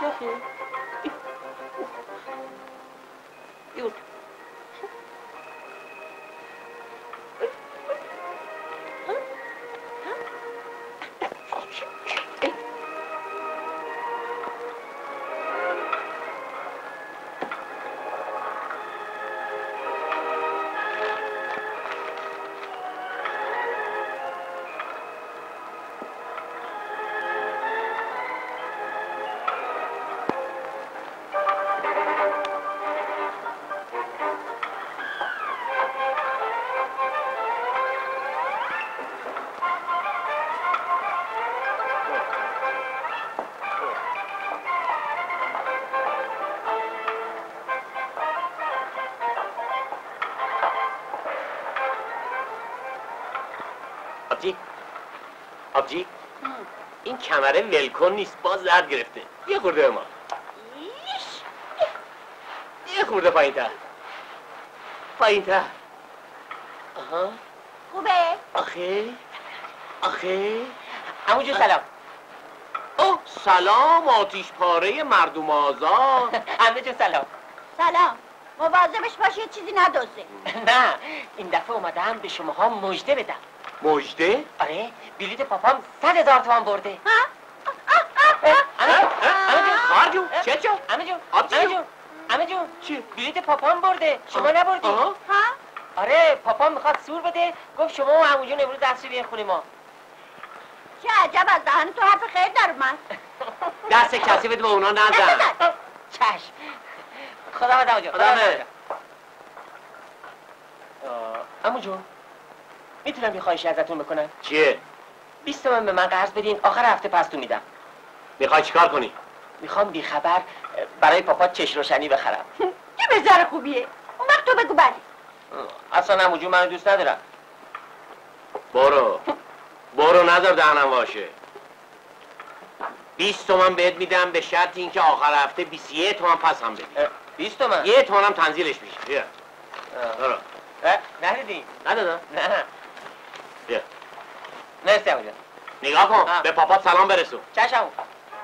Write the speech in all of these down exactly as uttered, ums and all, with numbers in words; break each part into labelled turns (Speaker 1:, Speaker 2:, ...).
Speaker 1: زخه بیور
Speaker 2: آبجی آبجی این کمره ولکن نیست باز درد گرفته یه خورده ما یه خورده پایین تر پایین تر آها
Speaker 3: خوبه؟
Speaker 2: آخه آخه
Speaker 1: عمو جون سلام
Speaker 2: اوه سلام آتیش پاره مردم آزاد
Speaker 1: عمو جون سلام
Speaker 3: سلام مواظبش باش یه چیزی ندوزه.
Speaker 1: نه این دفعه اومدم به شماها مژده بدم.
Speaker 2: مژده؟
Speaker 1: آره بلیط پاپام صد هزار تومان برده.
Speaker 3: ها؟
Speaker 1: عمو جون
Speaker 2: خواهر جون چه چه؟
Speaker 1: عمو جون
Speaker 2: آبجی
Speaker 1: عمو جون عمو جون
Speaker 2: چی؟
Speaker 1: بلیط پاپام برده شما نبردی.
Speaker 3: ها؟
Speaker 1: آره پاپام میخواد سور بده گفت شما و عمو جون امروز دست بیاین خونه ما.
Speaker 3: چه عجب از دهن تو حرف خیر در اومد.
Speaker 2: دست کسی بده به اونا نزن.
Speaker 1: چشم خدا بده عمو جون
Speaker 2: خدا بده.
Speaker 1: عمو جون میتونم یه خواهشی ازتون بکنم؟
Speaker 2: چیه؟
Speaker 1: بیست تومن به من قرض بدین آخر هفته پستون میدم.
Speaker 2: میخوای چیکار کنی؟
Speaker 1: میخوام بی خبر برای پاپا چش روشنی بخرم.
Speaker 3: چه بزار خوبیه. اون وقت تو بگو بله.
Speaker 1: اصلا عمو جون منو دوست ندارم.
Speaker 2: برو برو نذار دهنم واشه. بیست تومن بهت میدم به شرط اینکه آخر هفته بیست و یک تومن پس هم بدی.
Speaker 1: بیست تومن؟
Speaker 2: یه تومن هم تنزیلش میشه. بیا. برو.
Speaker 1: ندیدی؟
Speaker 2: ندادم؟
Speaker 1: نه.
Speaker 2: بیا.
Speaker 1: مرسی عمو جون.
Speaker 2: نگاه کن آه. به پاپات سلام برسون.
Speaker 1: چشم عمو.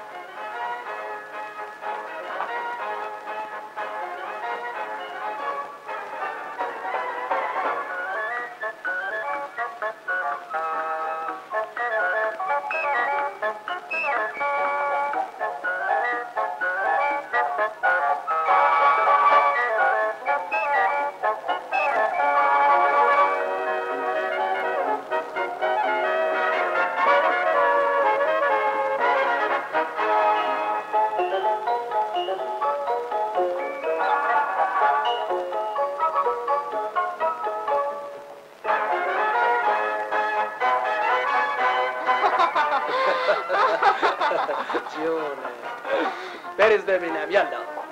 Speaker 4: جونه بریز ببینم یالا.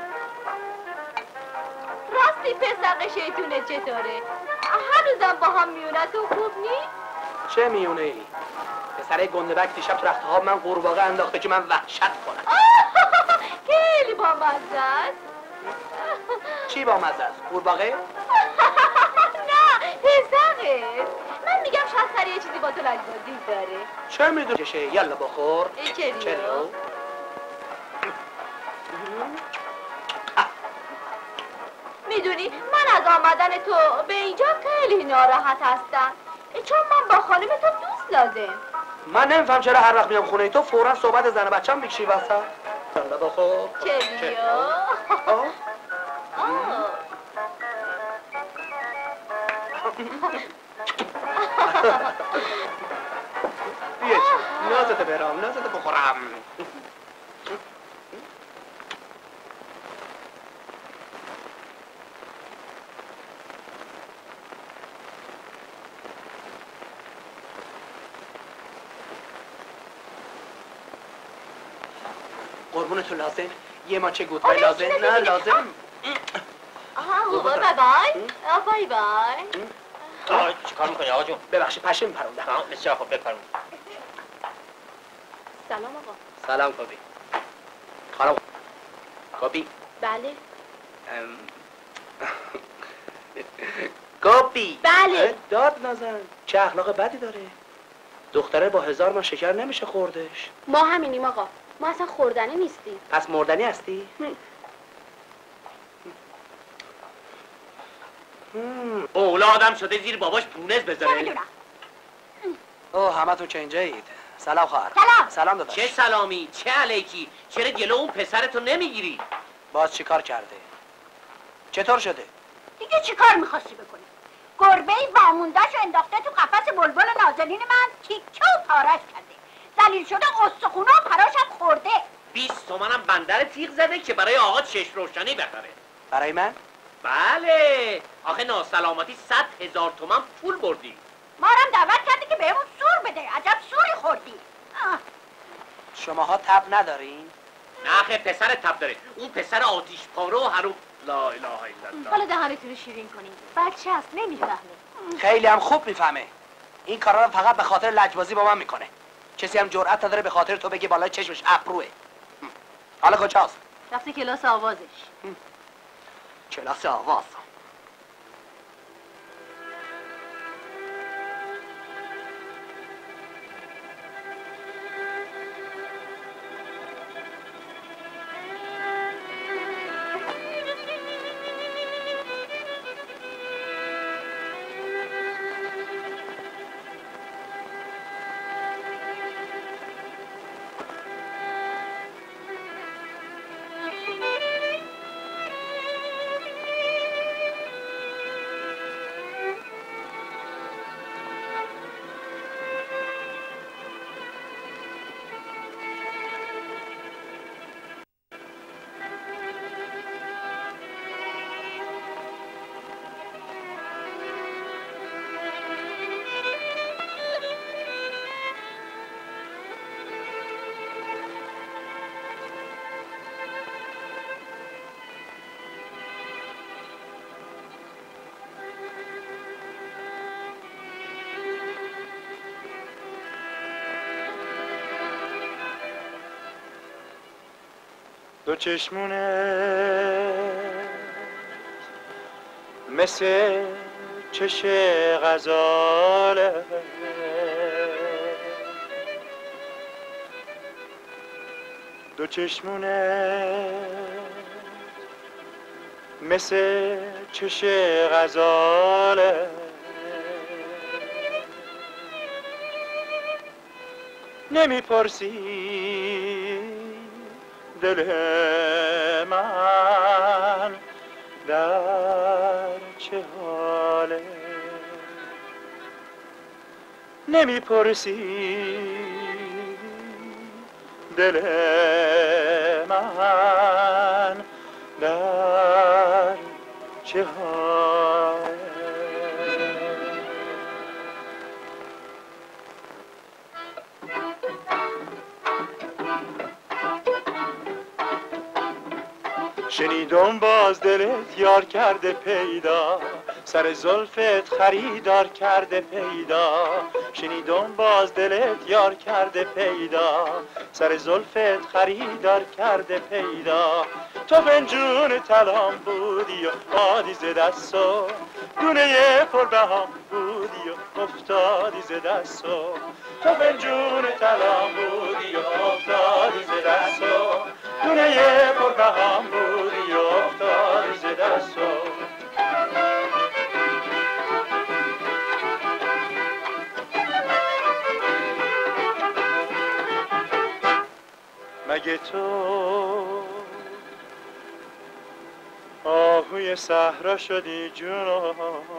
Speaker 5: راستی پسر شیطونه چطوره؟ هنوزم با هم میونه تو خوب نی؟
Speaker 4: چه میونه ای؟ پسره گندبک دیشب تو رخت خواب من قورباغه انداخته که من وحشت کنم.
Speaker 5: خیلی با مزه است.
Speaker 4: چی با مزه است؟ قورباغه؟
Speaker 5: نه پسرت. من میگم شاید سر یه چیزی با تو لجبازی داره.
Speaker 4: چه میدونی چشه؟ یالا بخور.
Speaker 5: چریو.
Speaker 4: چریو.
Speaker 5: میدونی من از آمدن تو به اینجا خیلی ناراحت هستم چون من با خانم تو دوست لازم.
Speaker 4: من نمیفهم چرا هر وقت میام خونه تو فوراً صحبت زن بچه‌م میکشی وسط. یالا بخور.
Speaker 5: چریو.
Speaker 4: آه. بیا چه نازت برام نازت بخورم. قربون تو لازم یه ماچه گوتای لازم نه لازم.
Speaker 5: آها بای بای بای بای.
Speaker 1: آقا چیکار میکنی آقا جون؟
Speaker 4: ببخشید پشه میپروندم.
Speaker 1: بسیار خوب بپرون.
Speaker 5: سلام آقا.
Speaker 4: سلام کابی. خانم کابی.
Speaker 5: بله.
Speaker 4: کابی.
Speaker 5: بله.
Speaker 4: داد نزن. چه اخلاق بدی داره. دختره با هزار من شکر نمیشه خوردش.
Speaker 5: ما همینیم آقا. ما اصلا خوردنی نیستیم.
Speaker 4: پس مردنی هستی؟
Speaker 2: اولادم شده زیر باباش پونز بذاره.
Speaker 3: نمیدونم.
Speaker 4: اوه همه تو که اینجایید. سلام خواهر.
Speaker 3: سلام.
Speaker 4: سلام داداش.
Speaker 2: چه سلامی چه علیکی، چرا جلو اون پسرتو نمیگیری؟
Speaker 4: باز چی کار کرده؟ چطور شده؟
Speaker 3: دیگه چی کار میخواستی بکنی؟ گربه واموندهشو انداخته تو قفس بلبل نازنین من، تیکه و پارش کرده. ذلیل شده، استخونه و پراشم خورده.
Speaker 2: بیست تومنم بندر تیغ زده که برای آقا چشم روشنی بخره.
Speaker 4: برای من؟
Speaker 2: بله، آخه ناسلامتی صد هزار تومن پول بردی.
Speaker 3: ما هم دعوت کرده که بهمون سور بده. عجب سوری خوردی. آه.
Speaker 4: شماها تب ندارین؟
Speaker 2: نه خیلی پسر تب داره، اون پسر آتیش پاره و حروم. لا اله الا الله.
Speaker 5: حالا دهانتون رو شیرین کنید. بچه هست نمیفهمه.
Speaker 4: خیلی هم خوب میفهمه. این کارا رو فقط به خاطر لجبازی با من میکنه. کسی هم جرأت نداره به خاطر تو بگه بالای چشمش ابروه. حالا کجاست؟
Speaker 5: رفته کلاس آوازش.
Speaker 4: کلاس آواز.
Speaker 6: دو چشمونه مثل چش غزاله، دو چشمونه مثل چش غزاله، نمیپرسی دل من در چه حاله، نمیپرسی دل من در چه حاله. شنیدم باز دلت یار کرده پیدا، سر زلفت خریدار کرده پیدا. شنیدم باز دلت یار کرده پیدا، سر زلفت خریدار کرده پیدا. تو فنجون طلام بودی و آدی ز دستو، دونه پر بهام بودی و افتادی ز دستو. تو فنجون طلام بودی و افتادی ز دستو، دونه پر بهام بودی و افتادی ز دستو. مگه تو آهوی صحرا شدی جونم،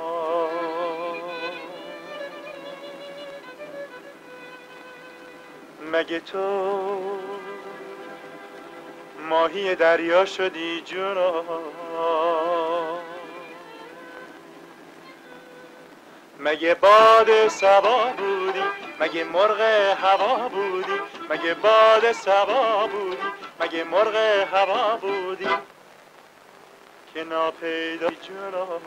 Speaker 6: مگه تو ماهی دریا شدی جونم، مگه باد صبا بودی، مگه مرغ هوا بودی، مگه باد صبا بودی، مگه مرغ هوا بودی که ناپیدا جونم،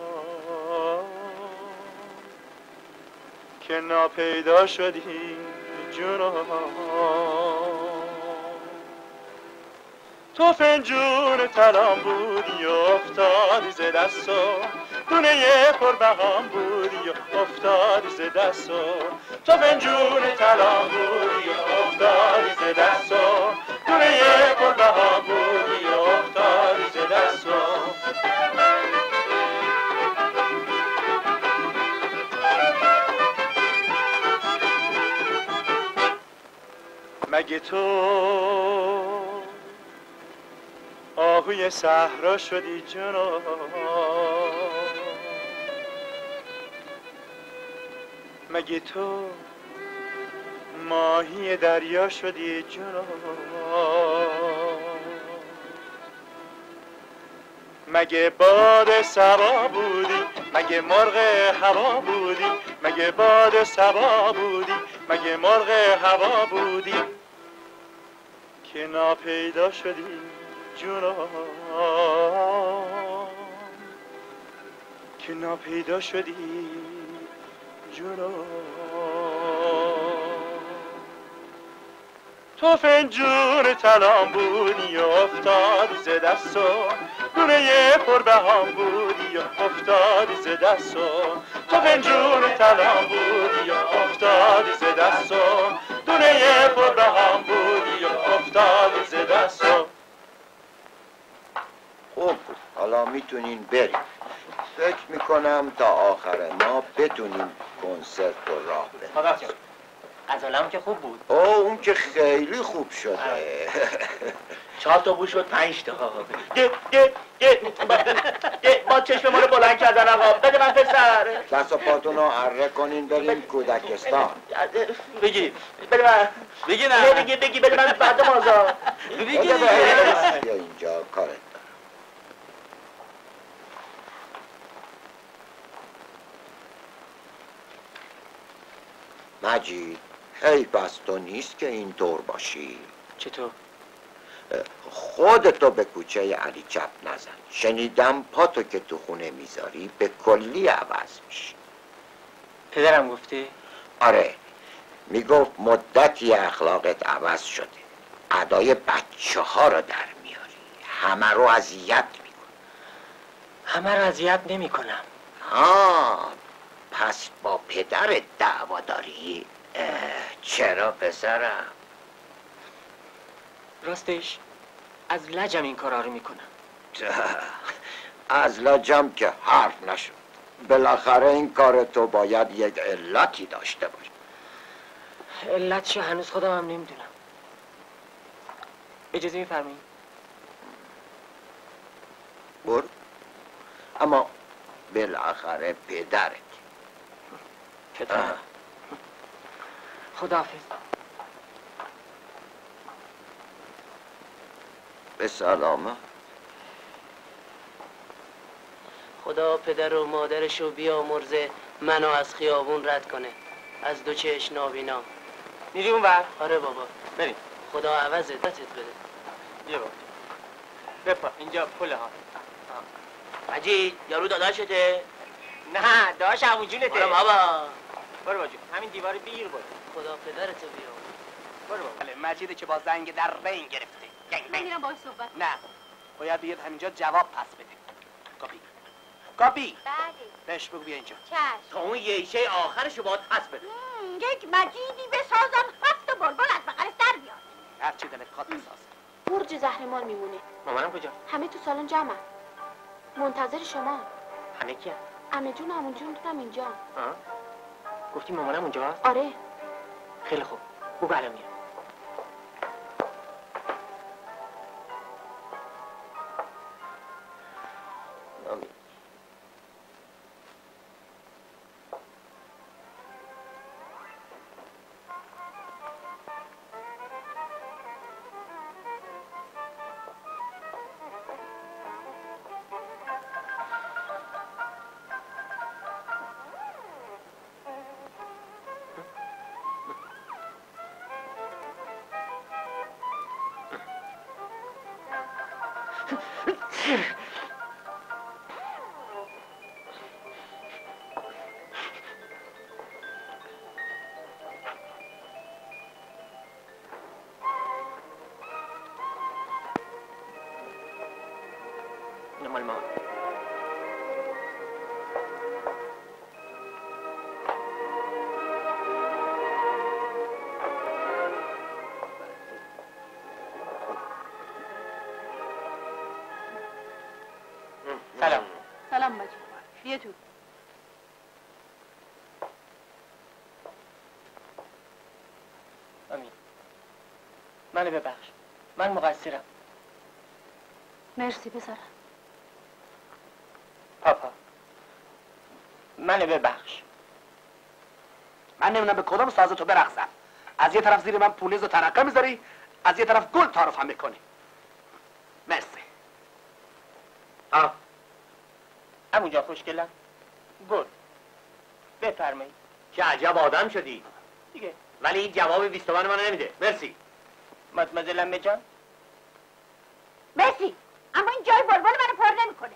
Speaker 6: که ناپیدا شدی جونم. تو فنجون طلام بودی و افتادی ز دستو، دونه پر بهام بودی و افتادی ز دستو. تو فنجون طلام بودی و افتادی ز دستو، مگه تو آهوی صحرا شدی جناب، مگه تو ماهی دریا شدی جناب، مگه باد صبا بودی، مگه مرغ هوا بودی، مگه باد صبا بودی، مگه مرغ هوا بودی که ناپیدا شدی جناب، که ناپیدا شدی جناب. تو فنجون طلام بودی و افتادی ز دستم، دونه پربهام بودی و افتادی ز دستم، تو فنجون طلام بودی و افتادی ز دستم، دونه پربهام بودی و افتادی ز دستم.
Speaker 7: خوب بود، حالا میتونین بریم. فکر میکنم تا آخر ما بتونیم کنسرت رو راه بندازیم.
Speaker 1: آقا جان غزالم که خوب بود.
Speaker 7: اوه اون که خیلی خوب شده.
Speaker 2: چهار تا بو شد پنج تا. ده ده ده ده با چشم ما رو بلند کردن آقا. بده من پسر.
Speaker 7: دست و پاتون رو اره کنین بریم کودکستان.
Speaker 2: بگی بده من. بگی نه. بگی بگی بده من بعد مازا. بگی
Speaker 7: بیا اینجا کارت. مجید حیف از تو نیست که اینطور باشی.
Speaker 1: چطور؟
Speaker 7: خودتو به کوچه علی چپ نزن. شنیدم پاتو که تو خونه میذاری به کلی عوض میشی.
Speaker 1: پدرم گفته؟
Speaker 7: آره میگفت مدتی اخلاقت عوض شده، ادای بچه ها رو در میاری، همه رو اذیت میکن.
Speaker 1: همه رو اذیت نمی کنم.
Speaker 7: ها پس با پدرت دعوا داری؟ چرا پسرم؟
Speaker 1: راستش از لجم این کارا رو میکنم.
Speaker 7: از لجم که حرف نشد. بالاخره این کار تو باید یک علتی داشته باشه.
Speaker 1: علتشو هنوز خودم هم نمیدونم. اجازه میفرمایید؟
Speaker 7: برو. اما بالاخره پدرت.
Speaker 1: پدرم. خداحافظ.
Speaker 7: به سلامت.
Speaker 8: خدا پدر و مادرشو بیامرزه منو از خیابون رد کنه، از دو چشم نابینا.
Speaker 1: میری اون بر؟
Speaker 8: آره بابا
Speaker 1: بریم.
Speaker 8: خدا عوضت بده.
Speaker 1: بیا بابا بپا اینجا پله ها.
Speaker 2: مجید یارو داداشته؟
Speaker 1: نه داش عمو جونته.
Speaker 2: برو بابا.
Speaker 1: برو بابا جون همین دیوار بگیر برو.
Speaker 8: خدا پدرتو بیام.
Speaker 1: برو بابا.
Speaker 4: بله مجیدی که با زنگ در رین گرفته.
Speaker 5: من میرم باهاش صحبت.
Speaker 4: نه باید بیاد همینجا جواب پس بده. کاپی کاپی
Speaker 5: بله
Speaker 4: بهش بگو بیا اینجا.
Speaker 5: چشم.
Speaker 2: تا اون یه آخرشو باید پس بده.
Speaker 3: مم، یک مجیدی بسازم هفت بلبل از بغلش در بیاد.
Speaker 4: هر چی دلت خواهد بساز.
Speaker 5: برج زهرمار میمونه.
Speaker 1: مامانم کجا؟
Speaker 5: همه تو سالن جمعن. منتظر شما.
Speaker 1: همه کیه؟
Speaker 5: عمه جون عمو جون هم اینجا.
Speaker 1: آه. گفتی مامانم اونجاست؟
Speaker 5: آره.
Speaker 1: خیلی خوب. او بالا میاد. اینو مال ما. سلام.
Speaker 5: سلام مجید. بیا تو.
Speaker 1: امین. منو ببخش، من مقصرم.
Speaker 5: مرسی پسرم.
Speaker 1: پاپا منو ببخش.
Speaker 4: من نمیدونم به کدام ساز تو برقصم. از یه طرف زیر من پونیز و ترقه میذاری، از یه طرف گل تعارف هم میکنی. مرسی.
Speaker 1: آه همونجا خوشگلم. گل بفرمایید.
Speaker 2: چه عجب آدم شدی
Speaker 1: دیگه.
Speaker 2: ولی این جواب بیست تومن منو نمیده. مرسی.
Speaker 1: مدمزل جان.
Speaker 3: مرسی، اما این جای بلبل منو پر نمیکنه.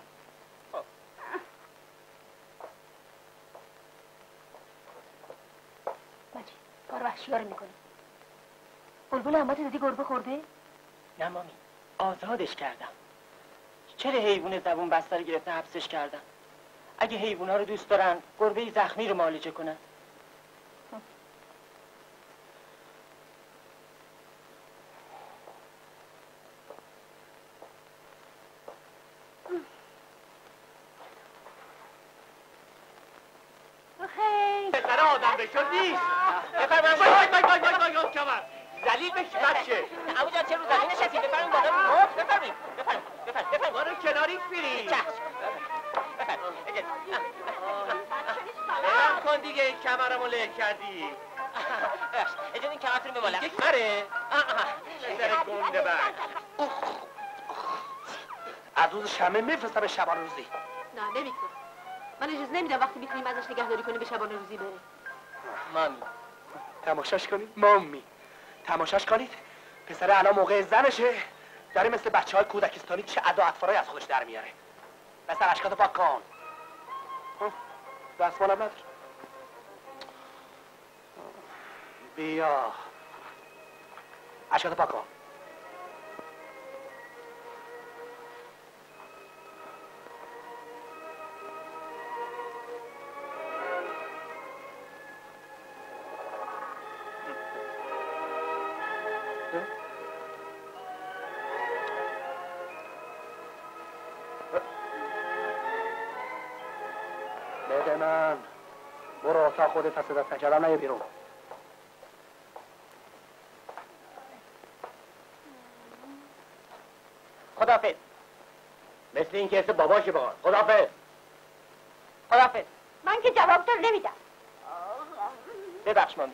Speaker 5: مجید کار وحشی‌ها رو میکنه. بلبل عمت دیدی گربه خورده؟
Speaker 1: نه مامی، آزادش کردم. چرا حیوان زبون بسته رو گرفته حبسش کردم؟ اگه حیوونا رو دوست دارن گربه زخمی رو معالجه کنن.
Speaker 2: پسر آدم بشد نیست. بفرمایید. وای وای وای وای وای کمر. ذلیل بشی بچه.
Speaker 1: ابو جان چه رو زمین نشستی؟ بفرمایید بالا. خب بفرمایید. بفرمایید. بفرمایید. بفرمایید.
Speaker 2: برو کناری فیری.
Speaker 1: چشم. بفرمایید.
Speaker 2: بلند کن دیگه کمرمو له کردی.
Speaker 1: اجازه این کمرتون رو ببالم.
Speaker 2: یک بره. پسر گنده بر.
Speaker 4: از روز شمه میفرستم به شبان روزی.
Speaker 5: نه نمیکنم. من اجازه نمیدم وقتی میتونیم ازش نگهداری کنیم به شبانه روزی بره.
Speaker 1: مامی
Speaker 4: تماشاش کنید مامی. تماشاش کنید. پسر الان موقع زنشه. داره مثل بچه های کودکستانی چه ادا اطفارایی از خودش در میاره. مثل اشکات پاک کن. دستمالم نداره. بیا. اشکات پاک کن. بده من. برو اتاق خودت هست دست نکردم نیا بیرون.
Speaker 1: خداحافظ.
Speaker 2: مثل این که اسم باباشه با خداحافظ.
Speaker 1: خداحافظ.
Speaker 3: من که جواب تو نمیدم.
Speaker 1: ببخش مامی.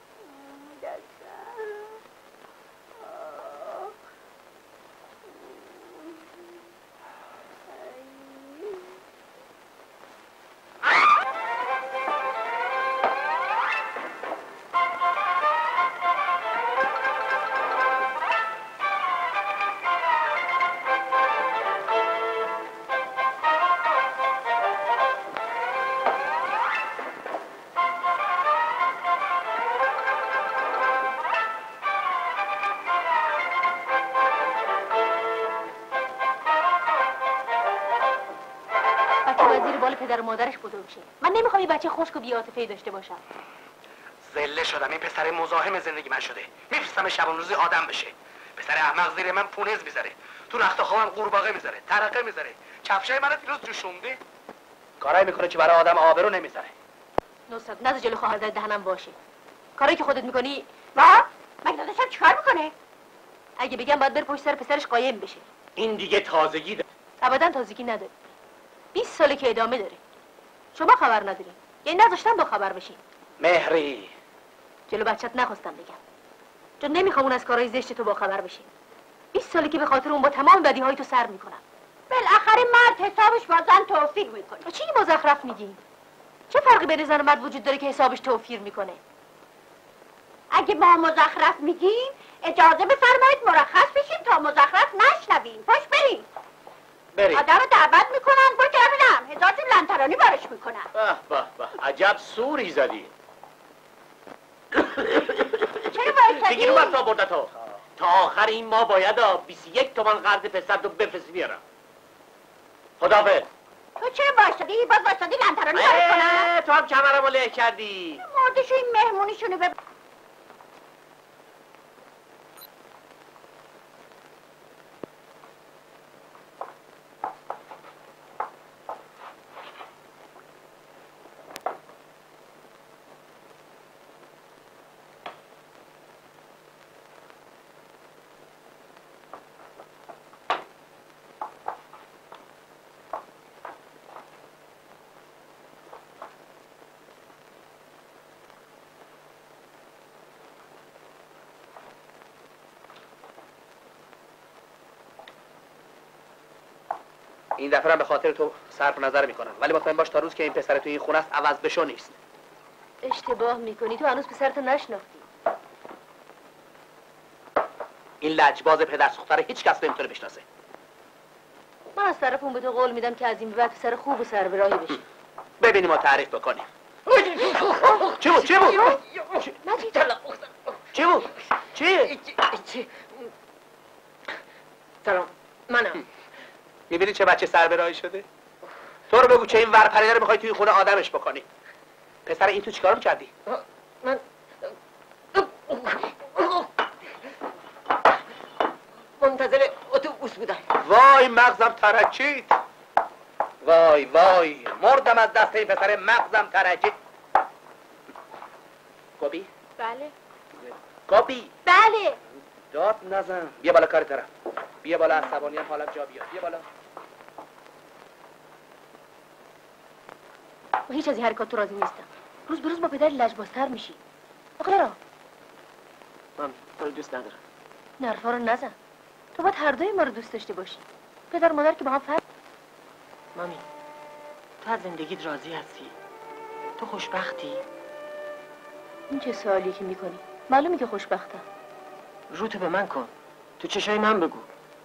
Speaker 5: پدر و مادرش بزرگ شه. من نمیخوام یه بچه خشک و بی‌عاطفه‌ای داشته باشم.
Speaker 4: زله شدم. این پسر مزاحم زندگی من شده. میفرستم شبان روزی آدم بشه. پسر احمق زیر من پونز میذاره. تو رخت خوابم قورباغه میذاره. ترقه میذاره. کفشای منو دیروز جوشونده. کارایی میکنه که برای آدم آبرو نمیذاره.
Speaker 5: نصرت نذار جلو خواهر در دهنم باشه. کاری که خودت میکنی
Speaker 3: با مگه داداشم چیکار میکنه؟
Speaker 5: اگه بگم باید بره پشت سر پسرش قایم بشه.
Speaker 2: این دیگه تازگی داره.
Speaker 5: ابدا تازگی نداره. بیست ساله که ادامه داره. شما خبر نداری. یعنی نذاشتم با خبر بشین.
Speaker 4: مهری
Speaker 5: جلو بچت نخواستم بگم. چون نمیخوام اون از کارهای زشت تو با خبر بشین. بیست ساله که به خاطر اون با تمام بدیهای تو سر میکنم.
Speaker 3: بالاخره مرد حسابش با زن توفیر میکنه.
Speaker 5: تو چی مزخرف میگی؟ چه فرقی بین زن و مرد وجود داره که حسابش توفیر میکنه؟
Speaker 3: اگه ما مزخرف میگیم اجازه بفرمایید مرخص بشیم تا مزخرف نشنویم. پاش بریم.
Speaker 2: بریم.
Speaker 3: آدم رو دعوت میکنن برو که ببینم هزار جور لنترانی بارش میکنن.
Speaker 2: به به به عجب سوری زدی.
Speaker 3: چرا باید
Speaker 2: بگیر اومد تا بردت ها. تا آخر این ماه باید بیست و یک تومن قرض پسر رو بفرستی بیارم. خداحافظ.
Speaker 3: تو چرا بایستادی؟ باز بایستادی لنترانی بارش کنن؟
Speaker 2: تو هم کمرمو له کردی.
Speaker 3: مردشو این مهمونیشونو بب...
Speaker 4: این دفعه هم به خاطر تو صرف نظر میکنم، ولی مطمئن باش تا روز که این پسر تو این خونه است عوض بشو نیست.
Speaker 5: اشتباه میکنی، تو هنوز پسرتو نشناختی.
Speaker 4: این لجباز پدر سوختره هیچ کس نمیتونه بشناسه.
Speaker 5: من از طرف اون به تو قول میدم که از این به بعد پسر خوب و سر به راهی بشه.
Speaker 4: ببینیم ما تعریف بکنیم. چی بود؟ چی بود؟
Speaker 5: مجید
Speaker 4: چی بود؟ چی؟
Speaker 1: سلام، منم.
Speaker 4: میبینی چه بچه سر به راهی شده؟ تو رو بگو چه این ورپریده رو میخوای توی خونه آدمش بکنی؟ پسر این تو چیکار میکردی؟
Speaker 1: من منتظر اتوبوس بودم.
Speaker 4: وای مغزم ترکید. وای وای مردم از دست این پسر مغزم ترکید. گابی؟
Speaker 5: بله.
Speaker 4: گابی؟
Speaker 5: بله.
Speaker 4: داد نزن. بیا بالا کاری دارم. بیا بالا، عصبانیم حالم جا بیاد. بیا بالا.
Speaker 5: من هیچ از این حرکات تو راضی نیستم. روز به روز با پدر لجبازتر میشی. آقا را
Speaker 1: من تو رو دوست ندارم.
Speaker 5: نرفا رو نزن. تو باید هر دوی ما رو دوست داشته باشی. پدر مادر که با هم فرق.
Speaker 1: مامی، تو از زندگیت راضی هستی؟ تو خوشبختی؟
Speaker 5: این چه سوالی که میکنی؟ معلومه که خوشبختم.
Speaker 1: رو تو به من کن. تو چشای من بگو.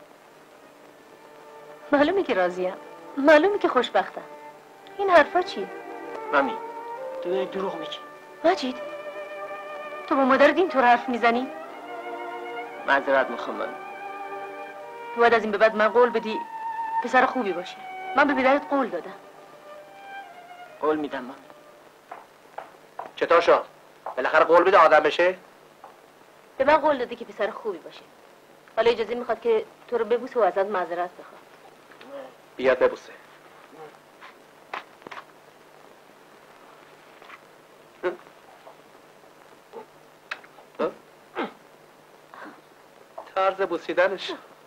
Speaker 5: معلومه که راضیم. معلومه که خوشبختم. این حرفا چیه؟
Speaker 1: مامی، تو داری دروغ میگی.
Speaker 5: مجید، تو با مادرت اینطور حرف میزنی؟
Speaker 1: معذرت میخوام مامی.
Speaker 5: تو باید از این به بعد من قول بدی پسر خوبی باشه. من به پدرت قول دادم.
Speaker 1: قول میدم مامی.
Speaker 4: چطور شد؟ بالاخره قول بده آدم بشه؟
Speaker 5: به من قول داده که پسر خوبی باشه. حالا اجازه میخواد که تو رو ببوسه و ازت معذرت بخواد.
Speaker 4: بیاد ببوسه. طرز بوسیدنش.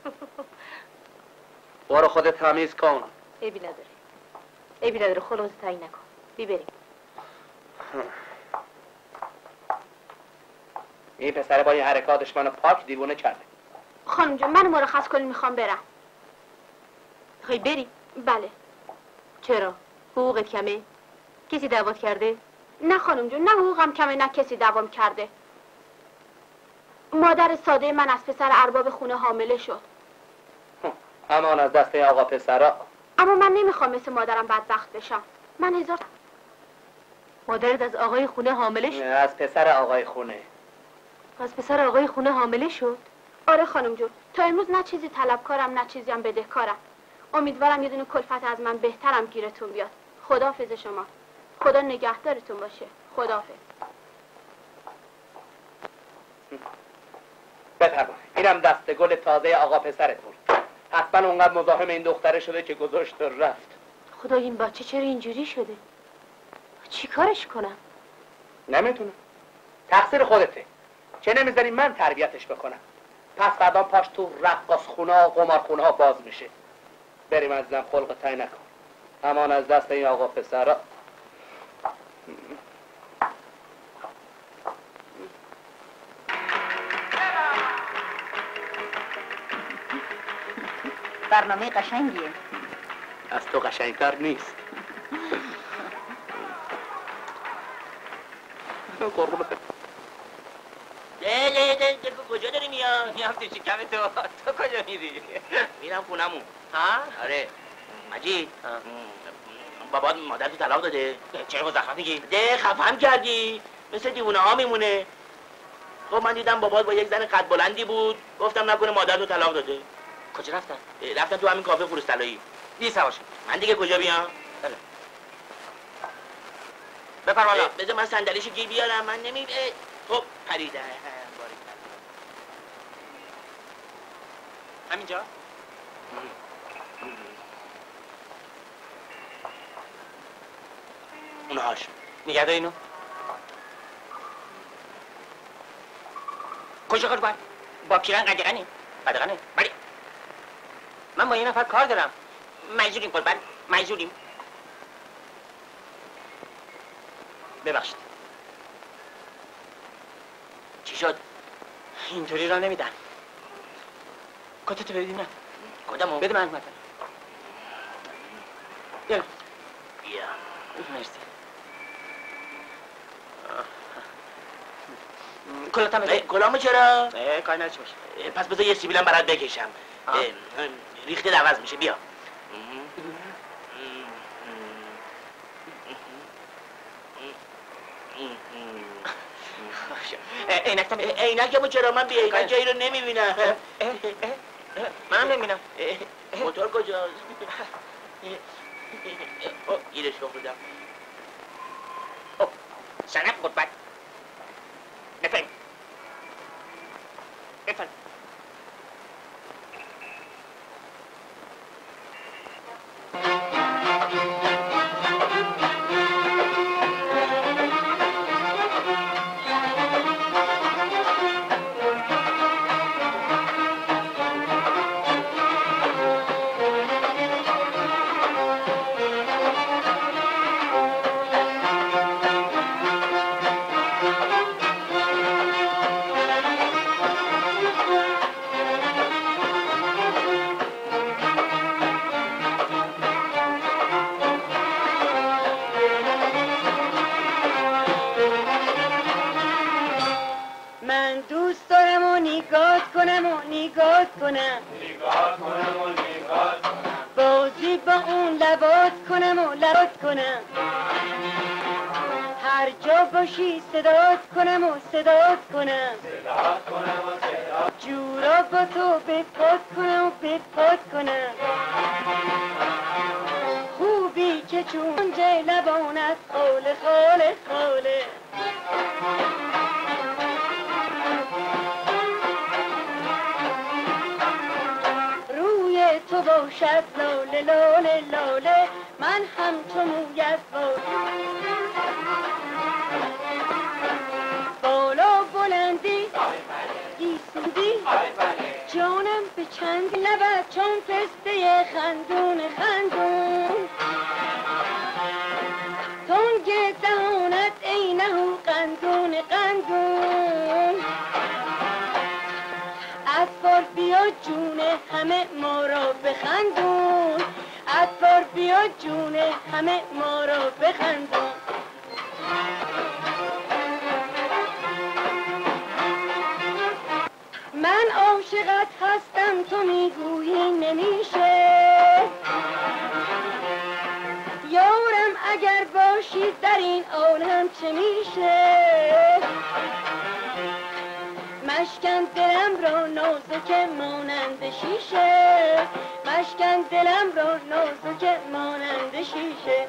Speaker 4: برو خودت تمیز کن.
Speaker 5: عیبی نداره. عیبی نداره، خلوت تعیین نکن. بی بریم.
Speaker 4: این پسر با این حرکاتش منو پاک دیوونه کرده.
Speaker 3: خانم جون منو مرخص کنین، میخوام برم.
Speaker 5: میخوای بری؟
Speaker 3: بله.
Speaker 5: چرا؟ حقوقت کمه؟ کسی دعوت کرده؟
Speaker 3: نه خانم جون، نه حقوقم کمه نه کسی دعوام کرده. مادر ساده من از پسر ارباب خونه حامله شد.
Speaker 4: همان از دست آقا پسرا.
Speaker 3: اما من نمیخوام مثل مادرم بدبخت بشم. من هزار
Speaker 5: مادرت از آقای خونه حامله شد؟
Speaker 4: از پسر آقای خونه.
Speaker 5: از پسر آقای خونه حامله شد؟
Speaker 3: آره خانم جون، تا امروز نه چیزی طلبکارم نه چیزی هم بدهکارم. امیدوارم یه دونه کلفت از من بهترم گیرتون بیاد. خداحافظ شما. خدا نگهدارتون باشه. خداحافظ.
Speaker 4: بفرمایید. اینم دسته گل تازه آقا پسرتون. حتما اونقدر مزاحم این دختره شده که گذاشت و رفت.
Speaker 5: خدا این بچه چرا اینجوری شده؟ چی کارش کنم؟
Speaker 4: نمیتونم. تقصیر خودته. چه نمیذاری من تربیتش بکنم؟ پس فردا پاش تو رقاص خونه ها قمار خونه ها باز میشه. بریم عزیزم، خلق تای نکن. امان از دست این آقا پسرا.
Speaker 3: برنامه قشنگیه.
Speaker 4: از تو قشنگتر نیست. قربونت.
Speaker 2: ده ده ده ده کجا داری میاد؟ میام تو شکم تو. تو کجا میری؟ میرم خونمون. ها؟ آره. مجید. بابات مادر تو طلاق داده. چرا مزخرف میگی؟ ده خفهم کردی. مثل دیوونه ها میمونه. خب من دیدم بابات با یک زن قد بلندی بود. گفتم نکنه مادر تو طلاق داده. کجا رفتن؟ رفتن تو همین کافه فروش طلایی. دی سواش. من دیگه کجا بیام؟ بله. بفرمایید. بذار من صندلیشو گیر بیارم. من نمی خب پریده. همینجا؟ اونهاش. نگه دار اینو. کجا کار باید؟ با پیرن قدغنی. قدغنه؟ بله. من با یه نفر کار دارم. مجبوریم قربان. مجبوریم. ببخشید. چی شد؟ اینطوری را نمیدن. کتتو ببینم. کدامو؟ بده من مدن.
Speaker 1: بیا
Speaker 2: بیا
Speaker 1: مرسی. کلاتم بده.
Speaker 2: کلامو چرا؟
Speaker 1: کاری نداشته باشه.
Speaker 2: پس بذار یه سیبیلم برات بکشم. ریخته عوض میشه. بیا.
Speaker 1: عینکم
Speaker 2: عینکمو چرا؟ من بی عینک جایی رو نمیبینم.
Speaker 1: منم نمیبینم.
Speaker 2: موتور کجاست؟ گیرش بخوردم.
Speaker 1: سنب قربت بفرم بفرم.
Speaker 9: صدات کنم و صدات کنم جورا با تو بپاد کنم و بپاد کنم خوبی که چون جای لبانت خاله خاله خاله روی تو باشد لاله لاله لاله من هم تو مویت بالا بلندی گیسودی جانم به چند لبت چون پسته خندون خندون تنگ دهانت ای نهو قندون قندون اطفال بیا جون همه ما را بخندون اطفال بیا جون همه ما را بخندون من عاشقت هستم تو میگویی نمیشه یارم اگر باشی در این عالم چه میشه مشکن دلم را نازک مانند شیشه مشکن دلم را نازک مانند شیشه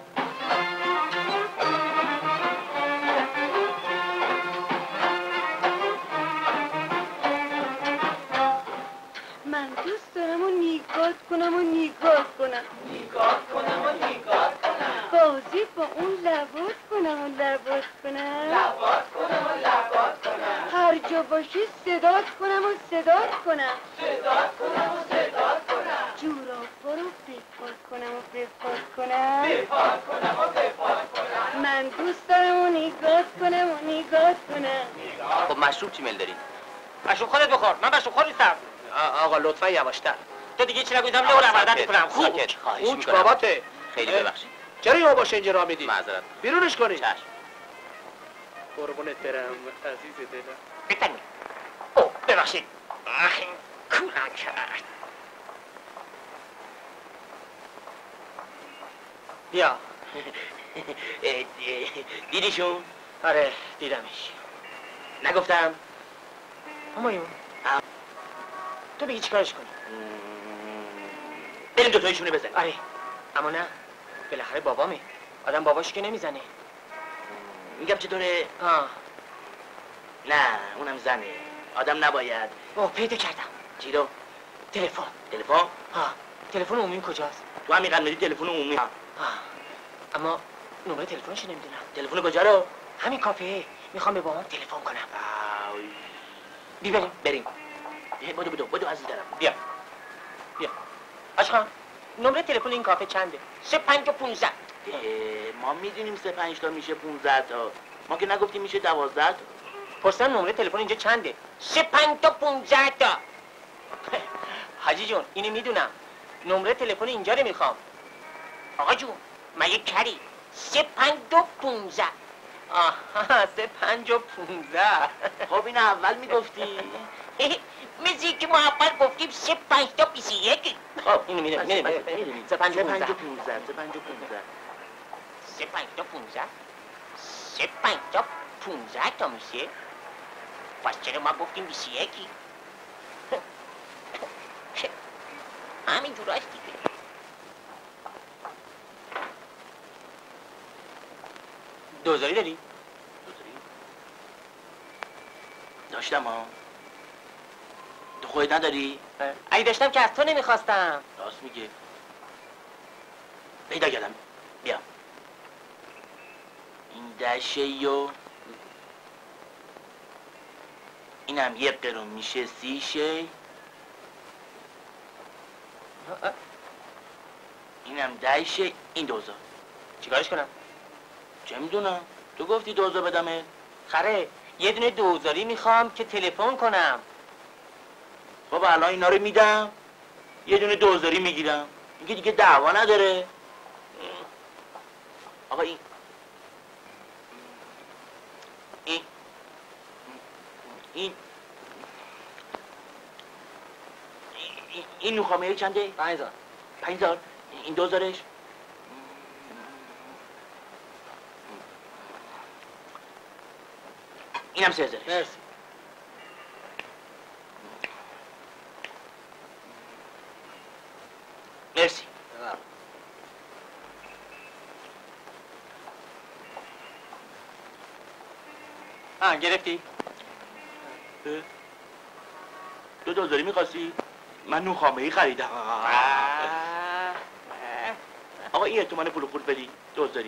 Speaker 9: من دوست دارم و نیگات کنم و نیگات کنم
Speaker 2: نیگات کنم و نیگات کنم
Speaker 9: بازی با اون لبات کنم و لبات کنم
Speaker 2: لبات کنم و لبات کنم
Speaker 9: هر جا باشی صدات کنم و صدات کنم
Speaker 2: صدات کنم و صدات کنم
Speaker 9: جورا برو بپاد کنم و بپاد کنم
Speaker 2: بپاد کنم و بپاد کنم
Speaker 9: من دوست دارم و نیگات کنم و نیگات کنم
Speaker 2: خب مشروب چی میل داری؟
Speaker 1: مشروب خودت بخور من مشروب خور نیستم.
Speaker 4: آقا لطفا یواشتر
Speaker 1: تو دیگه چی نگویدم لو رمردن میکنم. خوب
Speaker 4: اوچ باباته
Speaker 2: خیلی ببخشید
Speaker 4: چرا یه باشه اینجا راه میدی؟
Speaker 2: معذرت
Speaker 4: بیرونش کنی
Speaker 2: چشم
Speaker 4: قربونت برم عزیز دلم
Speaker 1: بتنی اوه ببخشید آخین کولم کرد. بیا
Speaker 2: دیدیشون؟
Speaker 1: آره دیدمش.
Speaker 2: نگفتم؟
Speaker 1: همایون تو بگی چیکارش کنی؟
Speaker 2: بریم دوتایشونه بزنیم.
Speaker 1: آره اما نه بالاخره بابامه آدم باباشو که نمیزنه.
Speaker 2: میگم چطوره؟
Speaker 1: آه
Speaker 2: نه اونم زنه آدم نباید.
Speaker 1: اوه پیدا کردم.
Speaker 2: چی رو؟
Speaker 1: تلفن.
Speaker 2: تلفن؟
Speaker 1: ها تلفن عمومی کجاست؟
Speaker 2: تو همین قنادی تلفن عمومی.
Speaker 1: ها اما نمره تلفنش نمیدونم.
Speaker 2: تلفن کجا رو؟
Speaker 1: همین کافه. میخوام به بابام تلفن کنم.
Speaker 2: آوی.
Speaker 1: بی بریم
Speaker 2: بریم. بدو بدو بدو عزیز دارم.
Speaker 1: بیا بیا آشخان نمره تلفن این کافه چنده؟ سه پنج و پونزده.
Speaker 2: ما میدونیم سه پنج تا میشه پونزده تا ما که نگفتیم میشه دوازده تا.
Speaker 1: پرسن نمره تلفن اینجا چنده؟ سه پنج تا پونزده تا. حاجی جون اینو میدونم نمره تلفن اینجا رو میخوام. آقا جون من یک کری سه پنج دو پونزه. آها سه پنج و پونزه.
Speaker 2: خب این اول میگفتی.
Speaker 1: مثل که ما اول گفتیم سه پنج تا بیسی یک. خب اینو میدونی
Speaker 2: میدونی سه پنج و پونزه. سه پنج و پونزه.
Speaker 1: سه پنج تا پونزه. سه پنج تا پونزه تا میشه. پس چرا ما گفتیم بیسی یکی؟ همین جور هست دیگه. دوزاری داری؟
Speaker 2: دوزاری؟ داشتم ها. تو خودت نداری؟
Speaker 1: اگه داشتم که از تو نمیخواستم.
Speaker 2: راست میگه. پیدا کردم. بیا. این دشه و اینم یک قرون میشه سی شی. اینم ده شی. این دوزا
Speaker 1: چیکارش کنم؟
Speaker 2: چه میدونم؟ تو گفتی دوزا بدمه.
Speaker 1: خره یه دونه دوزاری میخوام که تلفن کنم.
Speaker 2: خب الان اینا رو میدم یه دونه دوزاری میگیرم. میگه دیگه دعوا نداره. آقا این این این این نوخامه چنده؟
Speaker 1: پنجزار.
Speaker 2: پنجزار. این دوزارش اینم سه هزارش.
Speaker 1: مرسی.
Speaker 2: مرسی.
Speaker 1: آه گرفتی؟
Speaker 2: دو دوزاری میخواستی؟ من نوخامه ای خریدم. آقا این تومن پول خورد بدی دوزاری.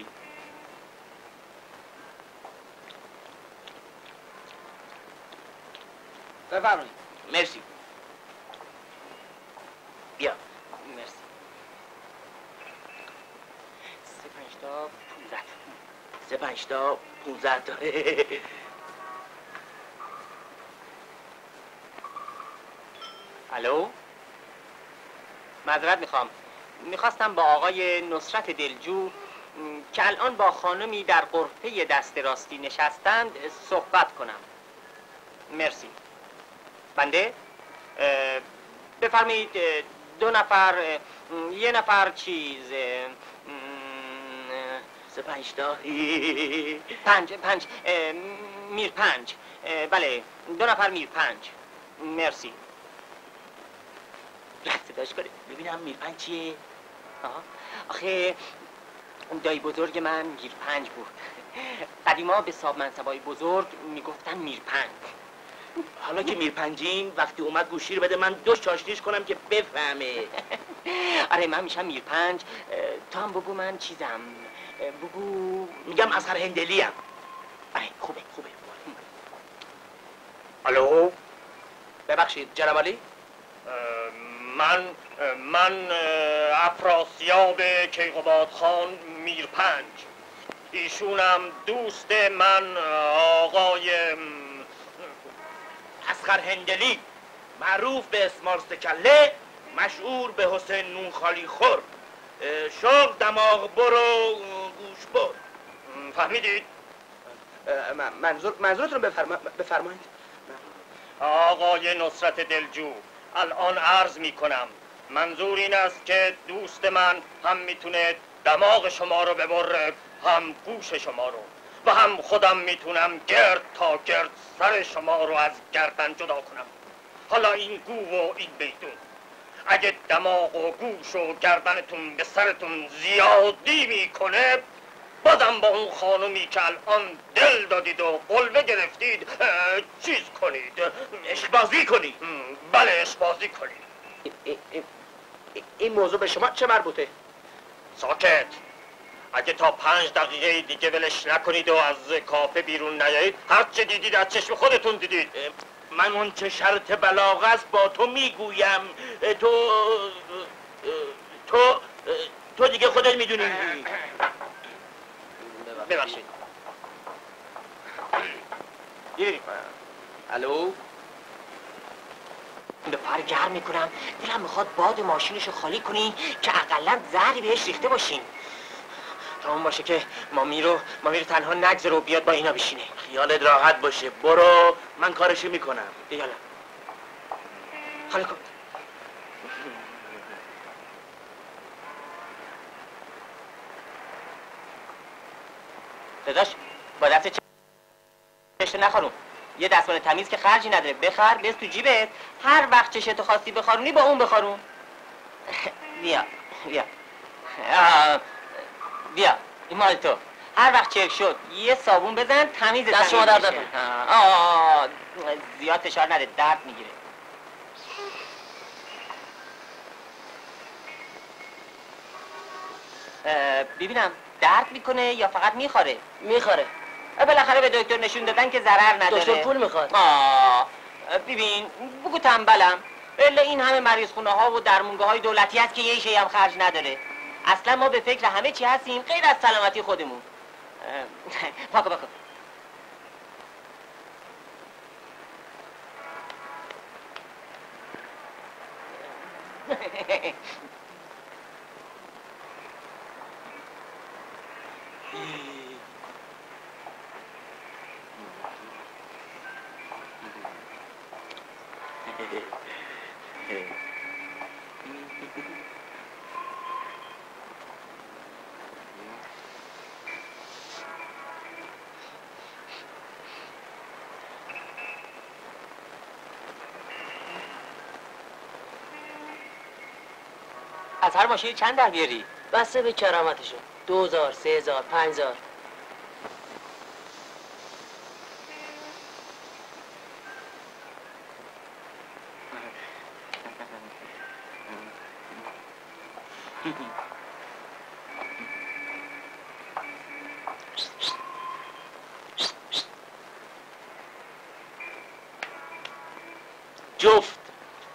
Speaker 1: بفرمایید.
Speaker 2: مرسی. بیا.
Speaker 1: مرسی. سه پنج تا پونزه.
Speaker 2: سه پنج تا پونزه تا.
Speaker 1: الو؟ معذرت میخوام. میخواستم با آقای نصرت دلجو که الان با خانمی در غرفه دست راستی نشستند صحبت کنم. مرسی. بنده؟ بفرمایید دو نفر یه نفر چیز
Speaker 2: سه پنج تا
Speaker 1: پنج پنج میر پنج. بله دو نفر میر پنج. مرسی. صداش کنه
Speaker 2: ببینم میر پنج چیه؟
Speaker 1: آها. آخه دایی بزرگ من میر پنج بود. قدیما به صاحب منصبای بزرگ میگفتن میر پنج.
Speaker 2: حالا که میر پنجین وقتی اومد گوشی رو بده من دو چاشنیش کنم که بفهمه.
Speaker 1: آره من میشم میر پنج. تو هم بگو من چیزم. بگو
Speaker 2: میگم اصغر هندلی ام.
Speaker 1: آره خوبه خوبه.
Speaker 4: الو ببخشید جناب علی. من من افراسیاب کیقوباد خان میر پنج. ایشونم دوست من آقای
Speaker 2: اصغر هندلی معروف به اسمارس کله مشهور به حسین نون خالی خور. شغل دماغ برو گوش بر.
Speaker 4: فهمیدید؟
Speaker 2: منظور منظورتون بفرمایید.
Speaker 4: آقای نصرت دلجو الان عرض می کنم منظور این است که دوست من هم میتونه دماغ شما رو ببره هم گوش شما رو و هم خودم میتونم گرد تا گرد سر شما رو از گردن جدا کنم. حالا این گو و این بیدون اگه دماغ و گوش و گردنتون به سرتون زیادی میکنه بازم با اون خانومی که الان دل دادید و قلبه گرفتید چیز کنید،
Speaker 2: اشبازی کنید.
Speaker 4: بله اشبازی کنید.
Speaker 2: این موضوع به شما چه مربوطه؟
Speaker 4: ساکت. اگه تا پنج دقیقه دیگه ولش نکنید و از کافه بیرون نیایید هر چه دیدید از چشم خودتون دیدید.
Speaker 2: من اون چه شرط بلاغ است با تو میگویم. تو تو تو دیگه خودت میدونی.
Speaker 4: ببخشید.
Speaker 2: الو
Speaker 1: به پر گرم میکنم. دلم میخواد باد ماشینشو خالی کنی که اقلا زهری بهش ریخته باشین. اون باشه که مامی رو مامی رو تنها نگذاره و بیاد با اینا بشینه.
Speaker 2: خیالت راحت باشه، برو من کارشو میکنم.
Speaker 1: یالا خالی کن. داداش با دست چشته نخارون، یه دستمال تمیز که خرجی نداره، بخر بس تو جیبت، هر وقت چشتو خواستی بخارونی با اون بخارون. بیا بیا بیا این مال تو. هر وقت چرک شد یه صابون بزن تمیز
Speaker 8: دست شما درد نکنه.
Speaker 1: آه زیاد فشار نده، درد میگیره. ببینم درد میکنه یا فقط میخوره؟
Speaker 8: میخوره.
Speaker 1: بالاخره به دکتر نشون دادن که ضرر نداره.
Speaker 8: دکتر پول میخواد.
Speaker 1: آه ببین بگو تنبلم، الا این همه مریض خونه ها و درمونگاه های دولتی هست که یه شی هم خرج نداره. اصلا ما به فکر همه چی هستیم غیر از سلامتی خودمون. باکو باکو. از هر ماشین چند در بیاری؟
Speaker 8: بسته به کرامتشون. دو هزار، سه هزار، پنج هزار.
Speaker 1: جفت.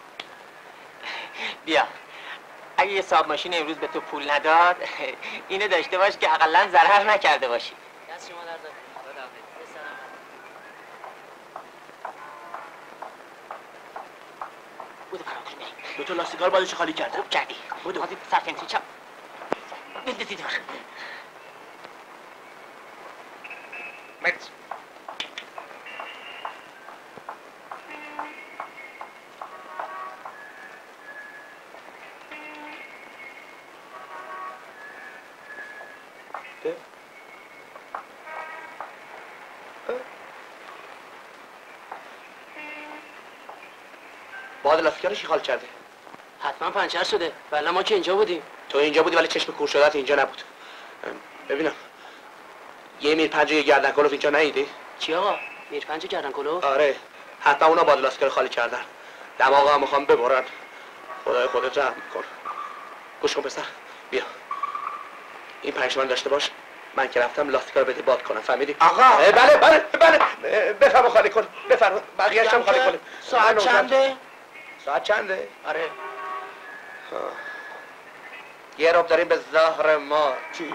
Speaker 1: بیا اگه یه صاحب ماشین امروز به تو پول نداد اینو داشته باش که اقلا ضرر نکرده باشی.
Speaker 8: دست شما درد نکنه.
Speaker 1: بودو فرار کنی بریم.
Speaker 2: دو تا لاستیکار بعدش خالی کرده.
Speaker 1: خوب کردی. بودو حاضی سرفنتری چپ بندازید من. مرد
Speaker 4: باد لاستیکارش خال کرده.
Speaker 8: حتما پنچر شده. ولی ما که اینجا بودیم.
Speaker 4: تو اینجا بودی ولی چشم کور شدت اینجا نبود. ببینم یه میر پنج یه گردن کلوف اینجا ندیدی؟
Speaker 8: چی آقا؟ میر پنج گردن کلوف؟
Speaker 4: آره حتما اونا باد لاستیکار خالی کردن. دماغم میخوام ببرن. خدای خودت رحم کن. گوش کن پسر بیا این پنج تومن داشته باش، من که رفتم لاستیکار بده باد کنم، فهمیدی؟
Speaker 2: آقا
Speaker 4: بله بله بله بفرما خالی کن، بفرما بقیه‌اش هم خالی کن.
Speaker 2: ساعت چنده؟
Speaker 4: ساعت چنده؟
Speaker 2: آره
Speaker 4: یه رب داریم به ظهر ما.
Speaker 1: چی؟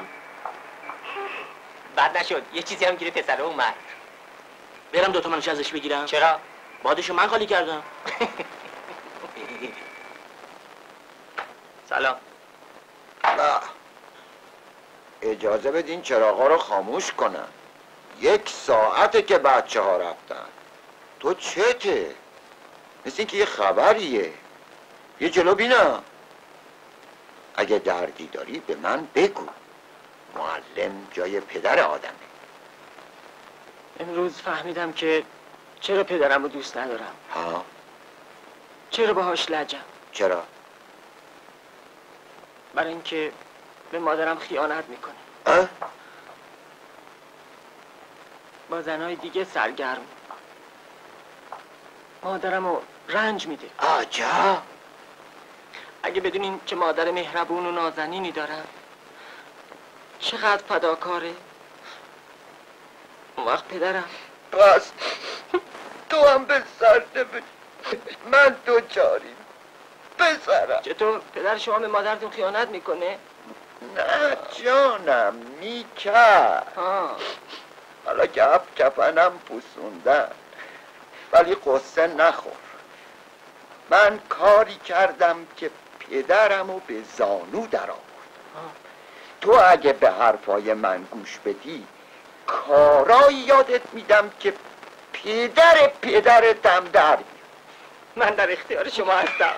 Speaker 1: بد نشد یه چیزی هم گیره پسره اومد.
Speaker 2: برم دوتا منش ازش بگیرم؟
Speaker 1: چرا؟
Speaker 2: بادشو من خالی کردم.
Speaker 1: سلام.
Speaker 7: نه اجازه بدین چراغا رو خاموش کنن. یک ساعته که بچه ها رفتن. تو چته؟ مثل این که یه خبریه. یه جلو بینا. اگه دردی داری به من بگو. معلم جای پدر آدمه.
Speaker 1: امروز فهمیدم که چرا پدرم رو دوست ندارم.
Speaker 7: ها؟
Speaker 1: چرا باهاش لجم؟
Speaker 7: چرا؟
Speaker 1: برای اینکه به مادرم خیانت میکنه.
Speaker 7: اه؟
Speaker 1: با زنهای دیگه سرگرم. مادرم رو رنج میده.
Speaker 7: آجا؟
Speaker 1: اگه بدونین که مادر مهربون و نازنینی دارم چقدر فداکاره، اون وقت پدرم
Speaker 7: بس تو هم به سر نبید. من دوچاریم پسرم.
Speaker 1: چطور پدر شما به مادرتون خیانت میکنه؟
Speaker 7: نه جانم میکرد.
Speaker 1: آه.
Speaker 7: حالا گپ کفنم پوسوندن ولی قصه نخور. من کاری کردم که پدرمو به زانو در آورد. تو اگه به حرفای من گوش بدی کارایی یادت میدم که پدر پدرتم در.
Speaker 1: من در اختیار شما هستم.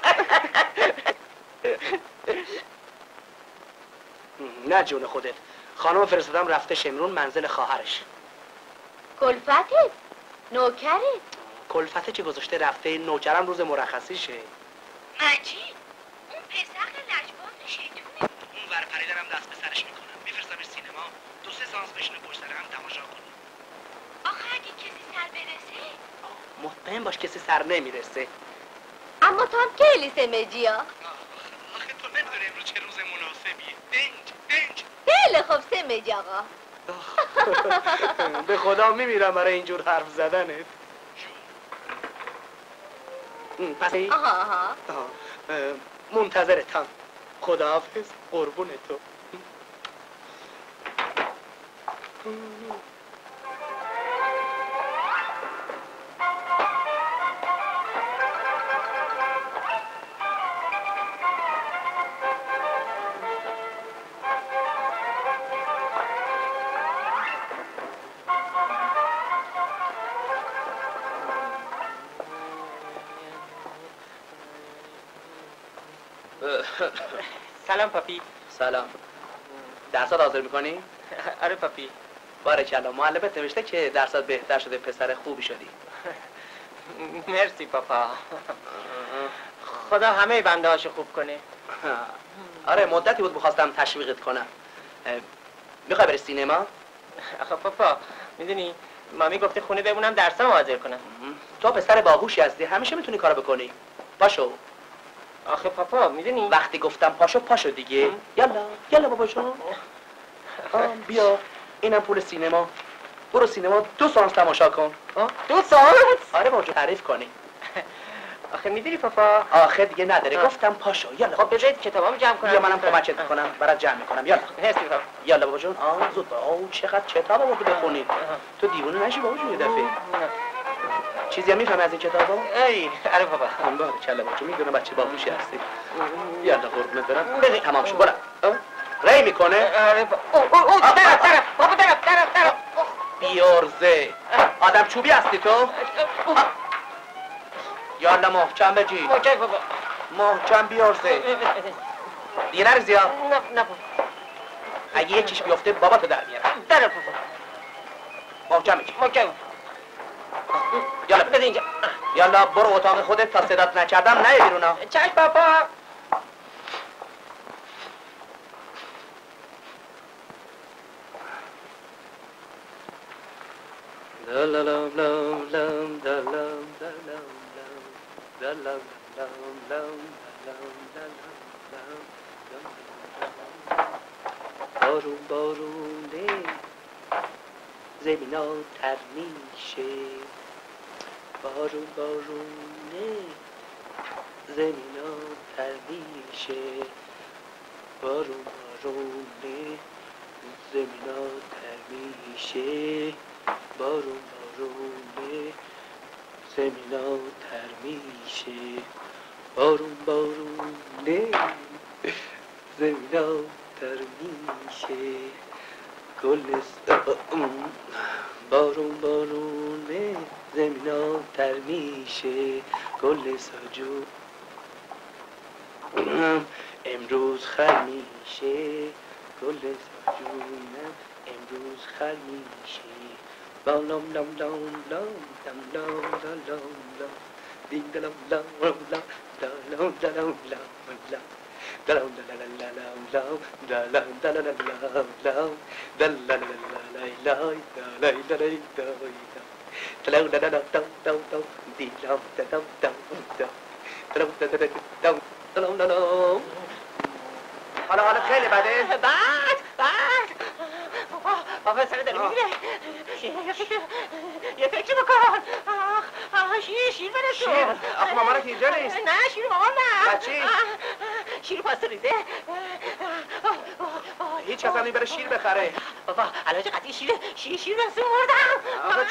Speaker 4: نه جون خودت، خانم فرستادم رفته شمرون منزل خواهرش.
Speaker 5: کلفتت؟ نوکرت؟
Speaker 4: کلفته چه گذاشته رفته، نوکرم روز مرخصیشه.
Speaker 5: مجید اون پسر لجباز شیطونه.
Speaker 4: اون ور پریدرم دست به سرش میکنم، میفرستمش سینما دو سه سانس بشینه پشت سر هم تماشا کنه.
Speaker 5: آخه اگه کسی سر برسه؟
Speaker 4: مطمئن باش کسی سر نمیرسه.
Speaker 5: اما تو هم خیلی سمجی ها.
Speaker 4: آخه تو نمیدونی امروز چه روز مناسبیه. دنج دنج.
Speaker 5: خیلی خوب سمجی آقا.
Speaker 4: به خدا میمیرم برای اینجور حرف زدنت. پس ای؟
Speaker 5: آها آها.
Speaker 4: منتظرتم. خداحافظ. قربون تو.
Speaker 1: سلام پاپی.
Speaker 4: سلام. درسات حاضر میکنی؟
Speaker 1: آره پاپی.
Speaker 4: بارکلا. معلمت نوشته که درسات بهتر شده، پسر خوبی شدی.
Speaker 1: مرسی پاپا. خدا همه بنده هاشو خوب کنه.
Speaker 4: آره مدتی بود میخواستم تشویقت کنم. میخوای بری سینما؟
Speaker 1: آخه پاپا میدونی مامی گفته خونه بمونم درسام حاضر کنم.
Speaker 4: تو پسر باهوشی هستی، همیشه میتونی کارو بکنی. باشو.
Speaker 1: آخه پاپا میدونی
Speaker 4: وقتی گفتم پاشو پاشو دیگه. یالا یالا بابا جون. بیا اینم پول سینما. برو سینما دو سانس تماشا کن.
Speaker 1: دو سانس؟
Speaker 4: آره بابا جون تعریف کنی.
Speaker 1: آخه میدونی پاپا
Speaker 4: آخه دیگه نداره. آه. گفتم پاشو یالا.
Speaker 1: خب بذارید کتابامو جمع کنم.
Speaker 4: بیا منم کمکت میکنم برات جمع میکنم. یالا.
Speaker 1: مرسی پاپا.
Speaker 4: یالا بابا جون. آه زود. آه چقدر کتاب آوردی بخونی. تو دیوونه نشی بابا جون یه دفعه. چیزی هم میفهمی از این کتابا؟
Speaker 1: ای آره بابا.
Speaker 4: باره کلا بابا جون میدونم بچه باهوشی هستی. یالا قربونت برم. بده تمام شو. برو. ری میکنه؟
Speaker 1: آره بابا. او او او طرف طرف بابا طرف طرف طرف.
Speaker 4: بیارزه. آدم چوبی هستی تو؟ یالا محکم بجی.
Speaker 1: محکم بابا.
Speaker 4: محکم بیارزه. دیگه نریزی ها؟
Speaker 1: نه نه بابا.
Speaker 4: اگه یه چیش بیفته بابا تو در میارم.
Speaker 1: طرف بابا.
Speaker 4: محکم بجی.
Speaker 1: محکم.
Speaker 4: یالا
Speaker 1: بده اینجا.
Speaker 4: یالا برو اتاق خودت تا صدات نکردم نه بیرون ها.
Speaker 1: چشم پاپا.
Speaker 8: La la la la la la la la la la la la بارون بارونه زمینا تر میشه بارون بارونه زمینا تر میشه بارون بارونه زمینا تر میشه بارون بارونه زمینا تر میشه بارون بارونه زمینا تر میشه گل بارون بارونه زمینا تر میشه گل ساجو امروز خر میشه گل ساجونم امروز خر میشه لام لام لام لام لام لام لام لام لام دین دلام لام لام لام لام لام لام دلام لا لا لا لا لا لا لا لا لا لا لا لا لا لا لا لا لا لا لا
Speaker 4: حالا حالا خیلی بده؟
Speaker 1: بعد بعد بابا سر داره میگیره یه فکر بکن آخ شیر شیر بده تو
Speaker 4: شیر؟ آخ مامانک اینجا نیست
Speaker 1: نه شیر مامان نه
Speaker 4: بچی؟
Speaker 1: شیر پاستوریزه
Speaker 4: هیچ کس هم نیم بره شیر بخره
Speaker 1: بابا علاج قطعی شیر شیر شیر بسته مردم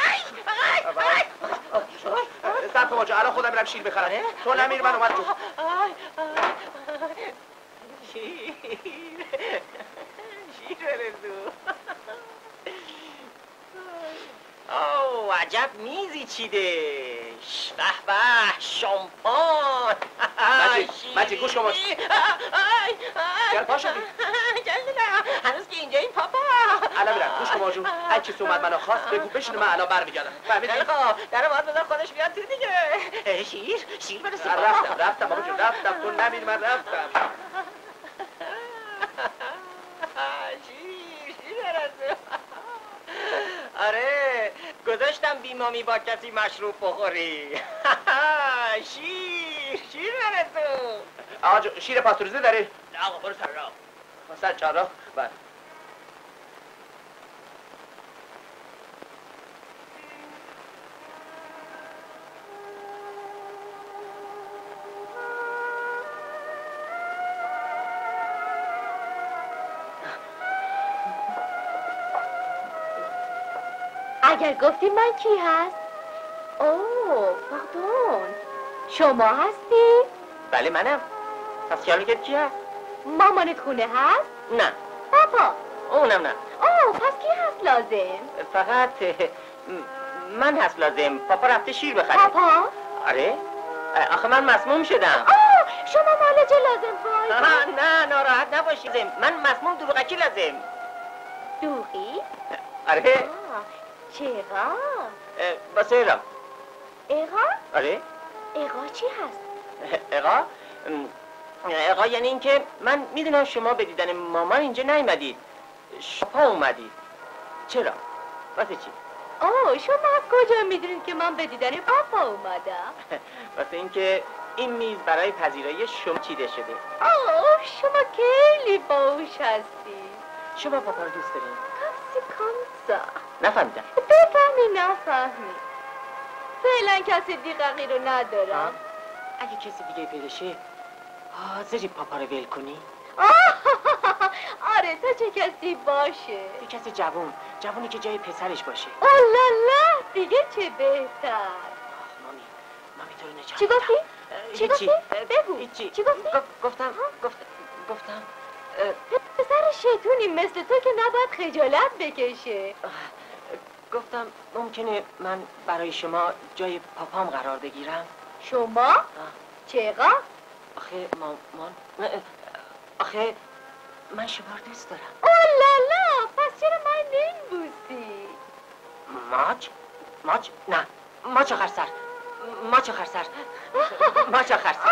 Speaker 4: سب کن الان خودم میرم شیر بخرم تو نمیر من اومد تو
Speaker 1: شیر شیر برسو. او عجب میزی چیدش. به به شامپان.
Speaker 4: مجید مجید گوش کن. چرا پا شدی؟
Speaker 1: هنوز که اینجا این پاپا.
Speaker 4: الان میرم. گوش کن ماجون. هر کسی اومد منو خواست بگو بشین من الان برمیگردم. فهمیدی؟
Speaker 1: خب در باید بذار خودش بیاد تو دیگه. شیر شیر برسو.
Speaker 4: رفتم رفتم ماجون رفتم تو نمیر من رفتم.
Speaker 1: شیر شیر برسو. آره گذاشتم بیمامی با کسی مشروب بخوری. شیر شیر برسو.
Speaker 4: آقا شیر پاستوریزه داری؟
Speaker 2: نه آقا برو سر راه.
Speaker 4: سر چهار راه؟ بله.
Speaker 5: اگر گفتیم من کی هست؟ اوه پاردون شما هستی؟
Speaker 1: بله منم. پس خیالت کی هست؟
Speaker 5: مامانت خونه هست؟
Speaker 1: نه.
Speaker 5: پاپا؟
Speaker 1: اونم نه.
Speaker 5: اوه پس کی هست لازم؟
Speaker 1: فقط من هست لازم. پاپا رفته شیر بخره.
Speaker 5: پاپا؟
Speaker 1: آره؟ آخه من مسموم شدم.
Speaker 5: آه شما مالجه لازم وای.
Speaker 1: نه ناراحت نباشید. من مسموم دروغکی لازم.
Speaker 5: دوغی؟
Speaker 1: آره.
Speaker 5: چرا؟
Speaker 1: واسه ایرم.
Speaker 5: اقا؟
Speaker 1: آره.
Speaker 5: اقا چی هست؟
Speaker 1: اقا؟ اقا یعنی اینکه من میدونم شما به دیدن مامان اینجا نیومدید. شما اومدید. چرا؟ واسه چی؟
Speaker 5: اوه شما از کجا میدونید که من به دیدن پاپا اومدم؟
Speaker 1: واسه اینکه این میز برای پذیرایی شما چیده شده.
Speaker 5: اوه شما خیلی باهوش هستی.
Speaker 1: شما پاپا رو دوست دارین؟
Speaker 5: کسی کامسا.
Speaker 1: نفهمیدم.
Speaker 5: بفهمی نفهمی. فعلا کسی دیققی رو ندارم.
Speaker 1: اگه کسی دیگه پیدا شه حاضری پاپا رو ول کنی؟
Speaker 5: آره تا چه کسی باشه؟
Speaker 1: یه کسی جوون جوونی که جای پسرش باشه.
Speaker 5: اولالا دیگه چه بهتر.
Speaker 1: مامی مامی تو رو نجات.
Speaker 5: چی گفتی؟ چی گفتی؟ بگو.
Speaker 1: چی
Speaker 5: چی گفتی؟
Speaker 1: گفتم گفتم گفتم
Speaker 5: پسر شیطونی مثل تو که نباید خجالت بکشه.
Speaker 1: گفتم ممکنه من برای شما جای پاپام قرار بگیرم.
Speaker 5: شما؟ چقا؟
Speaker 1: آخه مامان آخه من شما رو دوست دارم.
Speaker 5: اولالا پس چرا من نمیبوسی؟
Speaker 1: ماچ؟ ماچ؟ نه ماچ آخر سر. ماچ آخر سر. ماچ آخر سر.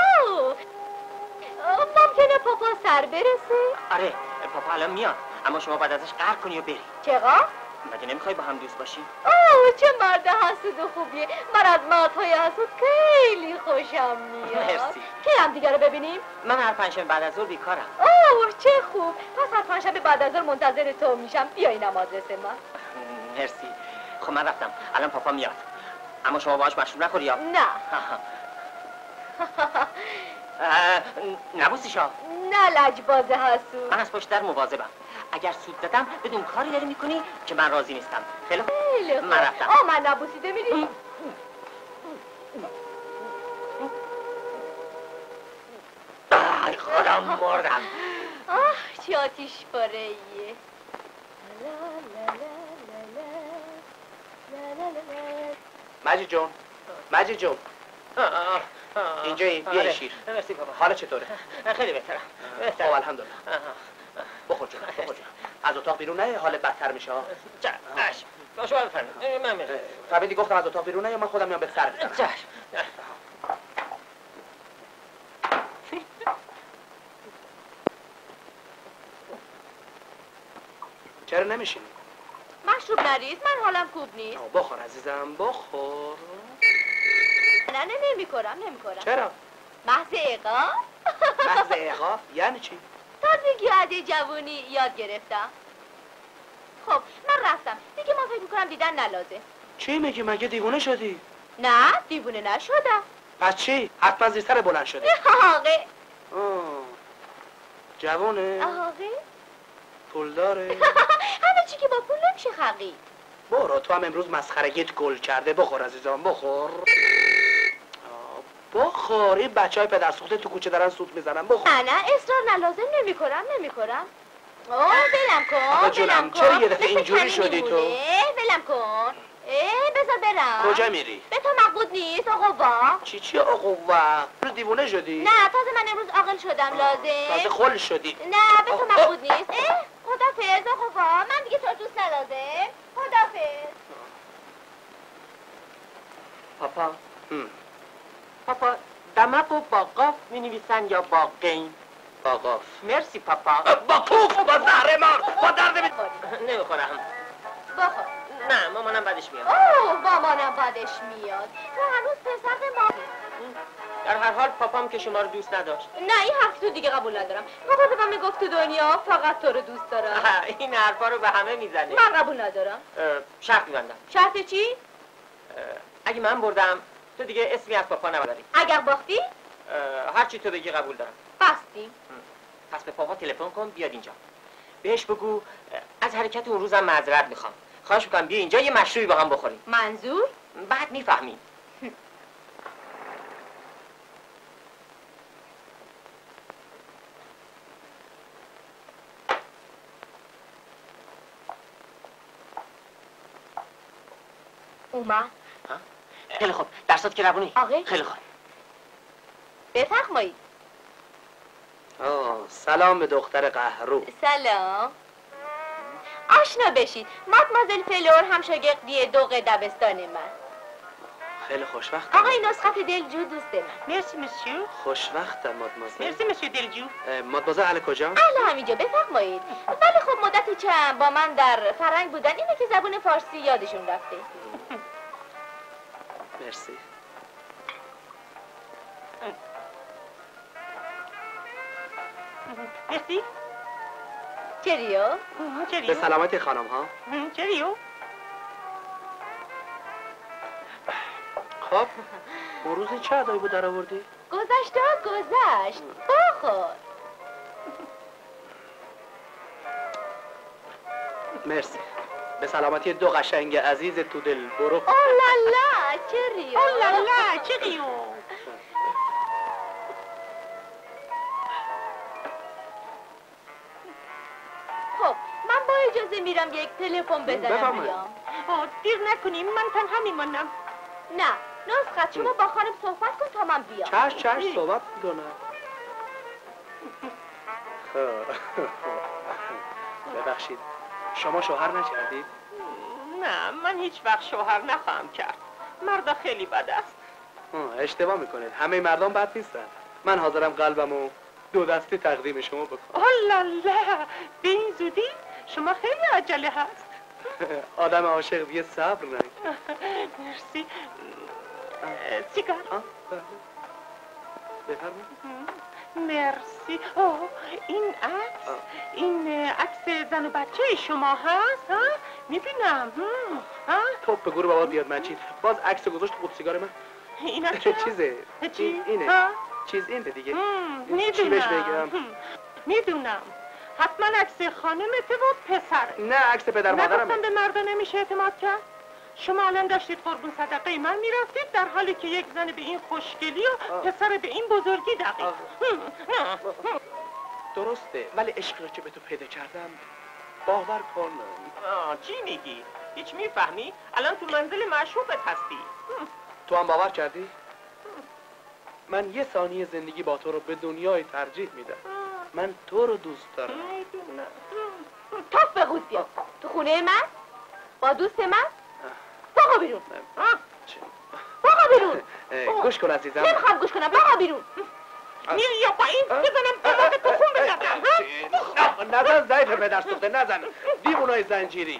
Speaker 5: ممکنه پاپا سر برسه؟
Speaker 1: آره پاپا الان میاد اما شما باید ازش قهر کنی و بری.
Speaker 5: چقا؟
Speaker 1: مگه نمیخوای با هم دوست باشی؟
Speaker 5: اوه چه مرد حسود و خوبیه. من از مردهای حسود خیلی خوشم میاد.
Speaker 1: مرسی.
Speaker 5: کی هم دیگه رو ببینیم؟
Speaker 1: من هر پنجشنبه بعد از ظهر بیکارم.
Speaker 5: اوه چه خوب. پس هر پنجشنبه بعد از ظهر منتظر تو میشم. بیا اینم آدرس من.
Speaker 1: مرسی. خب من رفتم. الان پاپا میاد. اما شما باهاش مشروب نخوری یا؟
Speaker 5: نه.
Speaker 1: نبوسی شا.
Speaker 5: نه لجباز حسود.
Speaker 1: من از پشت در مواظبم. اگر سود دادم بدون کاری داری میکنی که من راضی نیستم. خیلی
Speaker 5: خوب.
Speaker 1: من رفتم.
Speaker 5: آه من نبوسیده میری؟
Speaker 1: ای خودم مردم.
Speaker 5: آه چه آتیش پاره ایه.
Speaker 4: مجید جون مجید جون اینجایی بیا شیر.
Speaker 1: مرسی بابا.
Speaker 4: حالا چطوره؟
Speaker 1: خیلی بهترم.
Speaker 4: خب الحمدلله. بخور جون بخور جون. از اتاق بیرون نه حالت بدتر میشه.
Speaker 1: چشم. با شما بفرمایید. من میرم.
Speaker 4: فهمیدی گفتم از اتاق بیرون نه یا من خودم میام به سر بزنم.
Speaker 1: چشم.
Speaker 4: چرا نمیشینی؟
Speaker 5: مشروب نریز من حالم خوب نیست.
Speaker 4: بخور عزیزم بخور.
Speaker 5: نه نه نمی کنم نمی کنم.
Speaker 4: چرا؟
Speaker 5: محض اقا؟
Speaker 4: محض اقا؟ یعنی چی؟
Speaker 5: تازگی عده جوونی یاد گرفتم. خب من رفتم دیگه ما فکر میکنم دیدن نلازه.
Speaker 4: چی میگی مگه دیوونه شدی؟
Speaker 5: نه دیوونه نشدم.
Speaker 4: پس چی؟ حتما زیر سر بلند شده.
Speaker 5: آقه
Speaker 4: جوونه؟
Speaker 5: آقه
Speaker 4: پول داره؟
Speaker 5: همه چی که با پول نمیشه خقی.
Speaker 4: برو تو هم امروز مسخرگیت گل کرده. بخور عزیزم بخور. بخور. این بچه های پدر سوخته تو کوچه دارن سوت میزنن. بخور.
Speaker 5: نه نه اصرار نلازم نمی کنم نمی کنم. اوه بلم کن
Speaker 8: آقا جونم چرا یه دفعه اینجوری شدی تو؟
Speaker 5: بلم کن اه بذار برم.
Speaker 8: کجا میری؟
Speaker 5: به تو مقبوض نیست آقا وا؟
Speaker 8: چی چی آقا وا؟ رو دیوونه شدی؟
Speaker 5: نه تازه من امروز عاقل شدم لازم.
Speaker 8: تازه خل شدی؟
Speaker 5: نه به تو مقبوض نیست. اه خدافظ آقا وا، من دیگه تو دوست ندازم. خدافظ.
Speaker 1: پاپا پاپا دمق و با قاف می نویسن یا با قین؟
Speaker 8: با قاف.
Speaker 1: مرسی پاپا.
Speaker 8: با پوف با زهره مار با درد می...
Speaker 1: نمیخورم.
Speaker 5: بخور.
Speaker 1: نه مامانم بدش میاد.
Speaker 5: اوه مامانم بدش میاد. تو هنوز پسر ما.
Speaker 1: در هر حال پاپام که شما رو دوست نداشت.
Speaker 5: نه این حرف تو دیگه قبول ندارم. پاپا به من میگفت تو دنیا فقط تو رو دوست دارم.
Speaker 1: این حرفا رو به همه میزنه.
Speaker 5: من قبول ندارم.
Speaker 1: شرط میبندم.
Speaker 5: شرط چی؟
Speaker 1: اگه من بردم تو دیگه اسمی از پاپا نبری.
Speaker 5: اگر باختی؟
Speaker 1: هر چی تو بگی قبول دارم.
Speaker 5: بستیم.
Speaker 1: پس به پاپا تلفن کن بیاد اینجا. بهش بگو از حرکت اون روزم معذرت میخوام. خواهش میکنم بیا اینجا یه مشروبی با هم بخوریم.
Speaker 5: منظور؟
Speaker 1: بعد میفهمی.
Speaker 5: اومد.
Speaker 1: خیلی خوب درسات که روونی؟
Speaker 5: آقای
Speaker 1: خیلی خوب.
Speaker 5: بفرمایید.
Speaker 8: آه سلام به دختر قهرو.
Speaker 5: سلام. آشنا بشید. مادمازل فلور هم شاگردی دو دبستان من.
Speaker 8: خیلی خوشوقت.
Speaker 5: آقای نسخت دلجو دوست من.
Speaker 1: مرسی مسیو.
Speaker 8: خوشوقتم مادمازل.
Speaker 1: مرسی مسیو دلجو.
Speaker 8: مادمازل اهل کجا؟
Speaker 5: اهل همینجا بفرمایید. ولی خب مدتی چند با من در فرنگ بودن اینه که زبون فارسی یادشون رفته.
Speaker 8: مرسی.
Speaker 1: مرسی.
Speaker 5: چریو؟
Speaker 8: به سلامتی خانم ها.
Speaker 1: چریو.
Speaker 8: خب اون روز چه ادایی بود در آوردی؟
Speaker 5: گذشته گذشت. بخور.
Speaker 8: مرسی. به سلامتی دو قشنگ عزیز تو دل برو.
Speaker 5: اولالا چریو.
Speaker 1: اولالا چریو.
Speaker 5: خب من با اجازه میرم یک تلفن بزنم بیام.
Speaker 1: دیر نکنیم من تنها میمانم.
Speaker 5: نه نسخت شما با خانم صحبت کن تا من بیام.
Speaker 8: چش چش صحبت میکنم. ببخشید شما شوهر نکردید؟
Speaker 1: نه من هیچ وقت شوهر نخواهم کرد. مردا خیلی بد است.
Speaker 8: اشتباه میکنید همه مردم بد نیستن. من حاضرم قلبمو دو دستی تقدیم شما بکنم.
Speaker 1: اولالا به این زودی شما خیلی عجله هست.
Speaker 8: آدم عاشق یه صبر نکنه.
Speaker 1: مرسی. سیگار.
Speaker 8: بفرمایید.
Speaker 1: مرسی. اوه این عکس این عکس زن و بچه شما هست ها؟ میبینم.
Speaker 8: توپ به گروه بابا بیاد مجید. باز عکس گذاشت خود سیگار من.
Speaker 1: اینا چیه؟
Speaker 8: چیزه.
Speaker 1: چی؟
Speaker 8: اینه. چیز اینه دیگه.
Speaker 1: میدونم. میدونم. حتما عکس خانمته و پسر.
Speaker 8: نه عکس پدر مادرمه.
Speaker 1: نگفتم به مردا نمیشه اعتماد کرد. شما الان داشتید قربون صدقه من میرفتید در حالی که یک زن به این خوشگلی و پسر به این بزرگی دقیق.
Speaker 8: درسته ولی عشق رو که به تو پیدا کردم باور کن.
Speaker 1: چی میگی؟ هیچ میفهمی؟ الان تو منزل معشوقت هستی.
Speaker 8: تو هم باور کردی؟ من یه ثانیه زندگی با تو رو به دنیای ترجیح میدم. من تو رو دوست دارم.
Speaker 5: توف به قود بیا. تو خونه من؟ با دوست من؟ بقا بیرون. بقا بیرون.
Speaker 8: گوش کن عزیزم.
Speaker 5: نمیخوام گوش کنم. بقا بیرون.
Speaker 1: میری یا با این بزنم دماغ تو خون بزنم.
Speaker 8: نزن ضعیف پدر سوخته نزن. دیوونای زنجیری.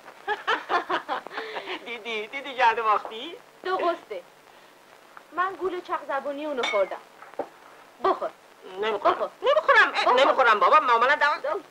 Speaker 1: دیدی دیدی جهد باختی؟
Speaker 5: دو قسته. من گول چق زبونی اونو خوردم. بخور.
Speaker 1: نمیخورم. نمیخورم. نمیخورم بابا مامانم دم.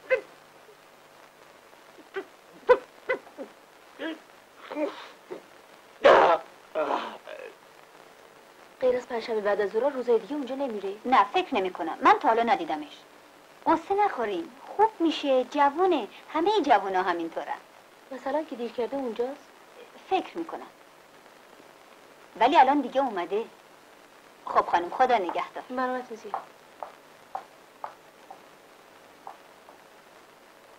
Speaker 5: غیر از پنجشنبه بعد از ظهر روزای دیگه اونجا نمیره؟
Speaker 10: نه فکر نمی کنم. من تا حالا ندیدمش. قصه نخورین. خوب میشه. جوونه. همه جوونا همینطورن.
Speaker 5: مثلا که دیر کرده اونجاست؟
Speaker 10: فکر میکنم. ولی الان دیگه اومده. خب خانم خدا نگهدار.
Speaker 5: مرامت میزی.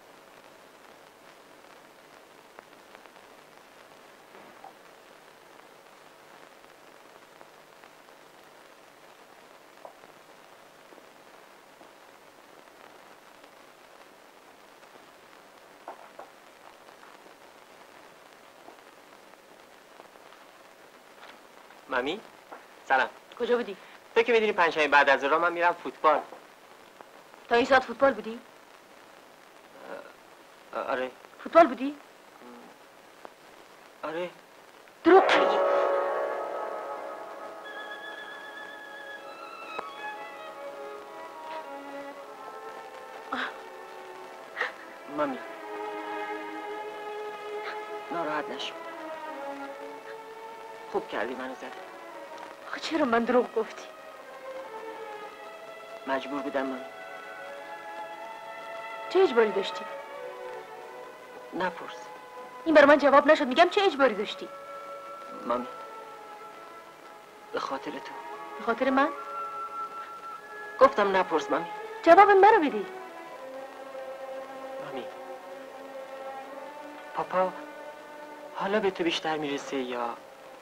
Speaker 1: مامی سلام.
Speaker 5: کجا بودی؟
Speaker 1: تو که میدونی پنجشنبه بعد از ظهر من میرم فوتبال.
Speaker 5: تا این ساعت فوتبال بودی؟
Speaker 1: آره.
Speaker 5: فوتبال بودی؟
Speaker 1: آره.
Speaker 5: دروغ میگی.
Speaker 1: مامی ناراحت نشو. خوب کردی منو زدی.
Speaker 5: آخه چرا من دروغ گفتی؟
Speaker 1: مجبور بودم مامی.
Speaker 5: چه اجباری داشتی؟
Speaker 1: نپرس.
Speaker 5: این برای من جواب نشد. میگم چه اجباری داشتی؟
Speaker 1: مامی به خاطر تو.
Speaker 5: به خاطر من؟
Speaker 1: گفتم نپرس مامی.
Speaker 5: جواب منو بدی.
Speaker 1: مامی پاپا حالا به تو بیشتر میرسه یا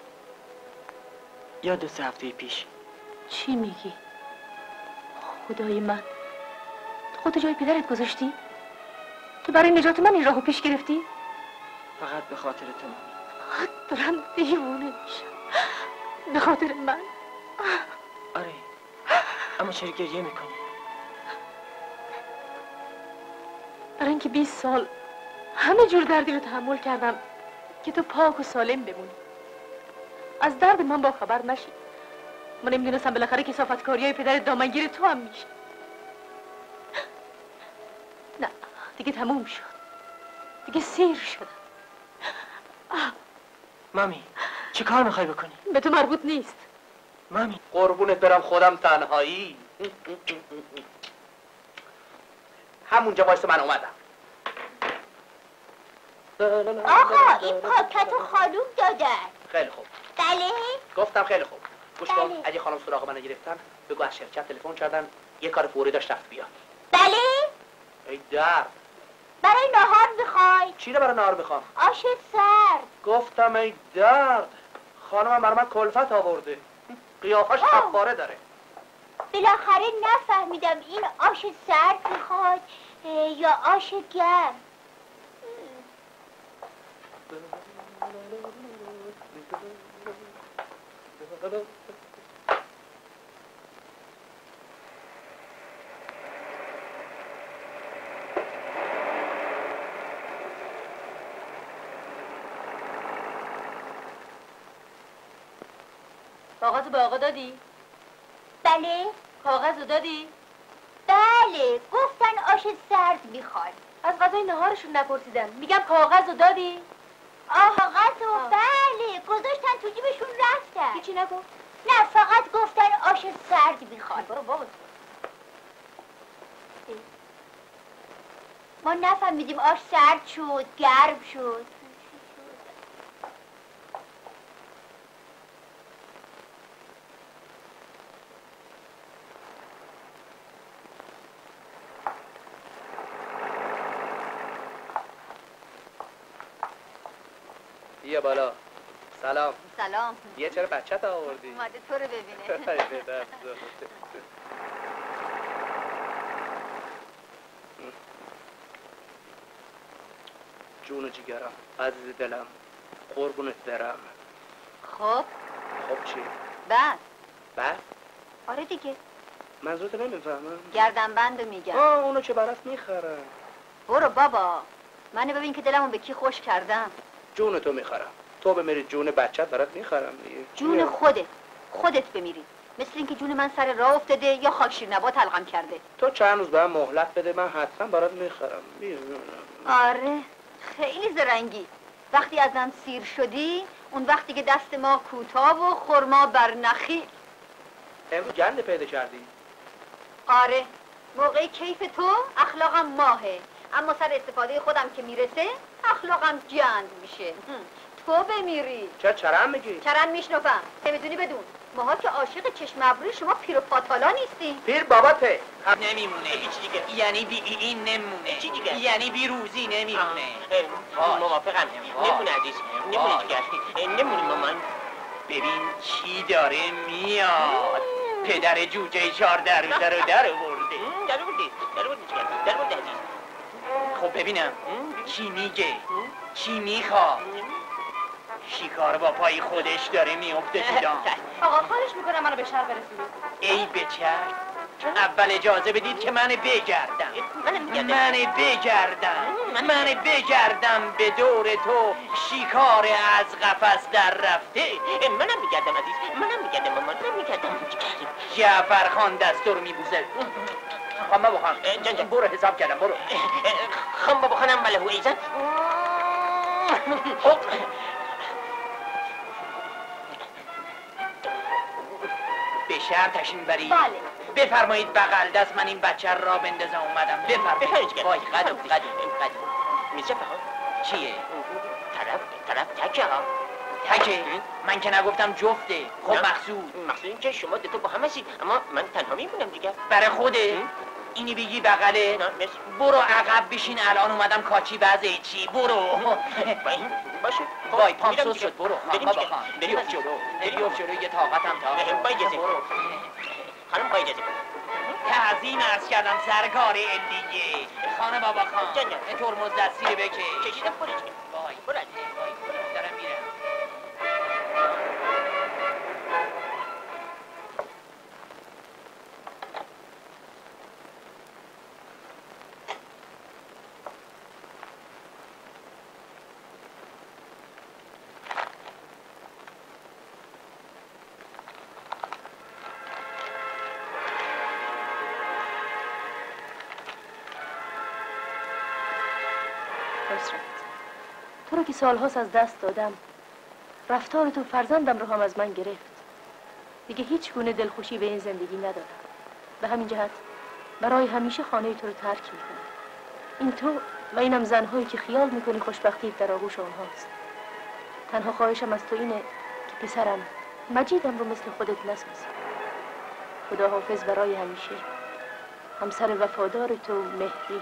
Speaker 1: یا دو سه هفته پیش؟
Speaker 5: چی میگی؟ خدای من، تو خودتو جای پدرت گذاشتی؟ تو برای نجات من این راهو پیش گرفتی؟
Speaker 1: فقط به خاطر تو مامی.
Speaker 5: دارم دیوونه میشم به خاطر من.
Speaker 1: آره اما چرا گریه میکنی؟
Speaker 5: برای اینکه بیست سال همه جور دردی رو تحمل کردم که تو پاک و سالم بمونی، از درد من با خبر نشی. من نمیدونستم بالاخره کثافتکاری های پدر دامنگیر تو هم میشه. نه دیگه تموم شد، دیگه سیر شدم.
Speaker 1: مامی چه کار میخوای بکنی؟
Speaker 5: به تو مربوط نیست.
Speaker 1: مامی
Speaker 4: قربونت برم خودم تنهایی. همونجا وایس من اومدم.
Speaker 10: آقا این پاکتو خانوم دادن.
Speaker 4: خیلی خوب.
Speaker 10: بله؟
Speaker 4: گفتم خیلی خوب. گوش کن،
Speaker 10: بله.
Speaker 4: اگه خانم سراغ منو گرفتن بگو از شرکت تلفن کردن یه کار فوری داشت رفت بیاد.
Speaker 10: بله؟
Speaker 4: ای درد.
Speaker 10: برای نهار میخوای؟
Speaker 4: چی رو برای نهار میخوام؟
Speaker 10: آش سرد.
Speaker 4: گفتم ای درد. خانمم برای من کلفت آورده. قیافش کفاره داره.
Speaker 10: بالاخره نفهمیدم این آش سرد میخواد یا آش گرم.
Speaker 5: کاغذ به آقا دادی؟
Speaker 10: بله؟
Speaker 5: کاغذ رو دادی؟
Speaker 10: بله گفتن آش سرد میخواد.
Speaker 5: از غذای نهارشون نپرسیدن. میگم کاغذ رو دادی؟
Speaker 10: کاغذ رو بله گذاشتن تو جیبشون رفتن.
Speaker 5: هیچی نگفت؟
Speaker 10: نه فقط گفتن آش سرد میخواد.
Speaker 5: برو بابا.
Speaker 10: ما نفهمیدیم آش سرد شد گرم شد.
Speaker 4: بیا بالا. سلام.
Speaker 10: سلام.
Speaker 4: یه چرا بچت آوردی؟
Speaker 10: اومده تو رو ببینه.
Speaker 4: جون و جیگرم عزیز دلم قربونت برم.
Speaker 10: خب
Speaker 4: خب چی؟
Speaker 10: بعد
Speaker 4: بعد؟
Speaker 10: آره دیگه
Speaker 4: منظورت نمیفهمم.
Speaker 10: گردن بندو میگم.
Speaker 4: آه اونو که برات میخرم.
Speaker 10: برو بابا منو ببین که دلمو به کی خوش کردم.
Speaker 4: جون تو میخرم. تو بمیری جون بچت برات میخرم دیگه.
Speaker 10: جون خودت خودت بمیری. مثل اینکه جون من سر راه افتاده یا خاک شیر نبات حلقم کرده.
Speaker 4: تو چند روز به من مهلت بده من حتما برات میخرم. میدونم.
Speaker 10: آره خیلی زرنگی. وقتی ازم سیر شدی اون وقتی که دست ما کوتاه و خرما بر نخی.
Speaker 4: امروز گند پیدا کردی؟
Speaker 10: آره موقع کیف تو اخلاقم ماهه، اما سر استفاده خودم که میرسه اخلاقم جند میشه. تو بمیری.
Speaker 4: چرا چرم میگی؟
Speaker 10: چرم میشنفم. نمیدونی بدون ماها که عاشق چشم ابروی شما پیر و پاتالا نیستیم.
Speaker 4: پیر باباته.
Speaker 2: نمیمونه. هیچ دیگه. یعنی بی این نمونه.
Speaker 1: چی دیگه؟
Speaker 2: یعنی بی روزی نمیمونه.
Speaker 1: موافقم. نمونه عزیز. نمونه دیگه. نمونه مامان.
Speaker 2: ببین چی داره میاد. پدر جوجه چهارده روزه رو در آورده.
Speaker 1: در آورده. در آورده چیکار؟ در آورده عزیز.
Speaker 2: خب ببینم چی میگه؟ چی میخواد؟ شکار با پای خودش داره میفته تو دام.
Speaker 5: آقا خواهش میکنم منو به شهر برسونید.
Speaker 2: ای بچر اول اجازه بدید که من بگردم من بگردم من بگردم به دور تو شکار از قفس در رفته.
Speaker 1: منم میگردم عزیز، منم میگردم مامان، منم میگردم.
Speaker 2: جعفر خان دستو رو میبوزه. خان بابا خان جان جان برو حساب کردم برو.
Speaker 1: خان بابا خانم بله هو ایزن.
Speaker 2: به شهر تشیم بری؟
Speaker 10: بله.
Speaker 2: بفرمایید بغل دست من این بچه را بندازم اومدم. بفرمایید. وای قدم قدم قدم.
Speaker 1: میشه فهم؟
Speaker 2: چیه؟
Speaker 1: طرف طرف تکه ها.
Speaker 2: تکه؟ من که نگفتم جفته. خب مقصود
Speaker 1: مقصود این که شما دوتا با هم هستید اما من تنها میمونم دیگه.
Speaker 2: برای خوده؟ اینی بگی بغله؟ برو عقب بشین الان اومدم کاچی بزه چی برو.
Speaker 1: باشه
Speaker 2: وای پام سوز شد برو. خان بابا خان بیوف جلو بیوف جلو یه طاقتم تا
Speaker 1: با اجازه خانم با اجازه
Speaker 2: تعظیم عرض کردم سرکار دیگه. خانه بابا خان ترمز دستی رو بکش.
Speaker 1: کشیدم برش که
Speaker 2: وای برو وای دارم میرم.
Speaker 5: تو رو که سالهاست از دست دادم، رفتار تو فرزندم رو هم از من گرفت. دیگه هیچ گونه دلخوشی به این زندگی ندارم. به همین جهت برای همیشه خانه تو رو ترک میکنم. این تو و اینم زنهایی که خیال میکنی خوشبختی در آغوش آنهاست. تنها خواهشم از تو اینه که پسرم مجیدم رو مثل خودت نسازی. خدا حافظ برای همیشه. همسر وفادار تو مهری.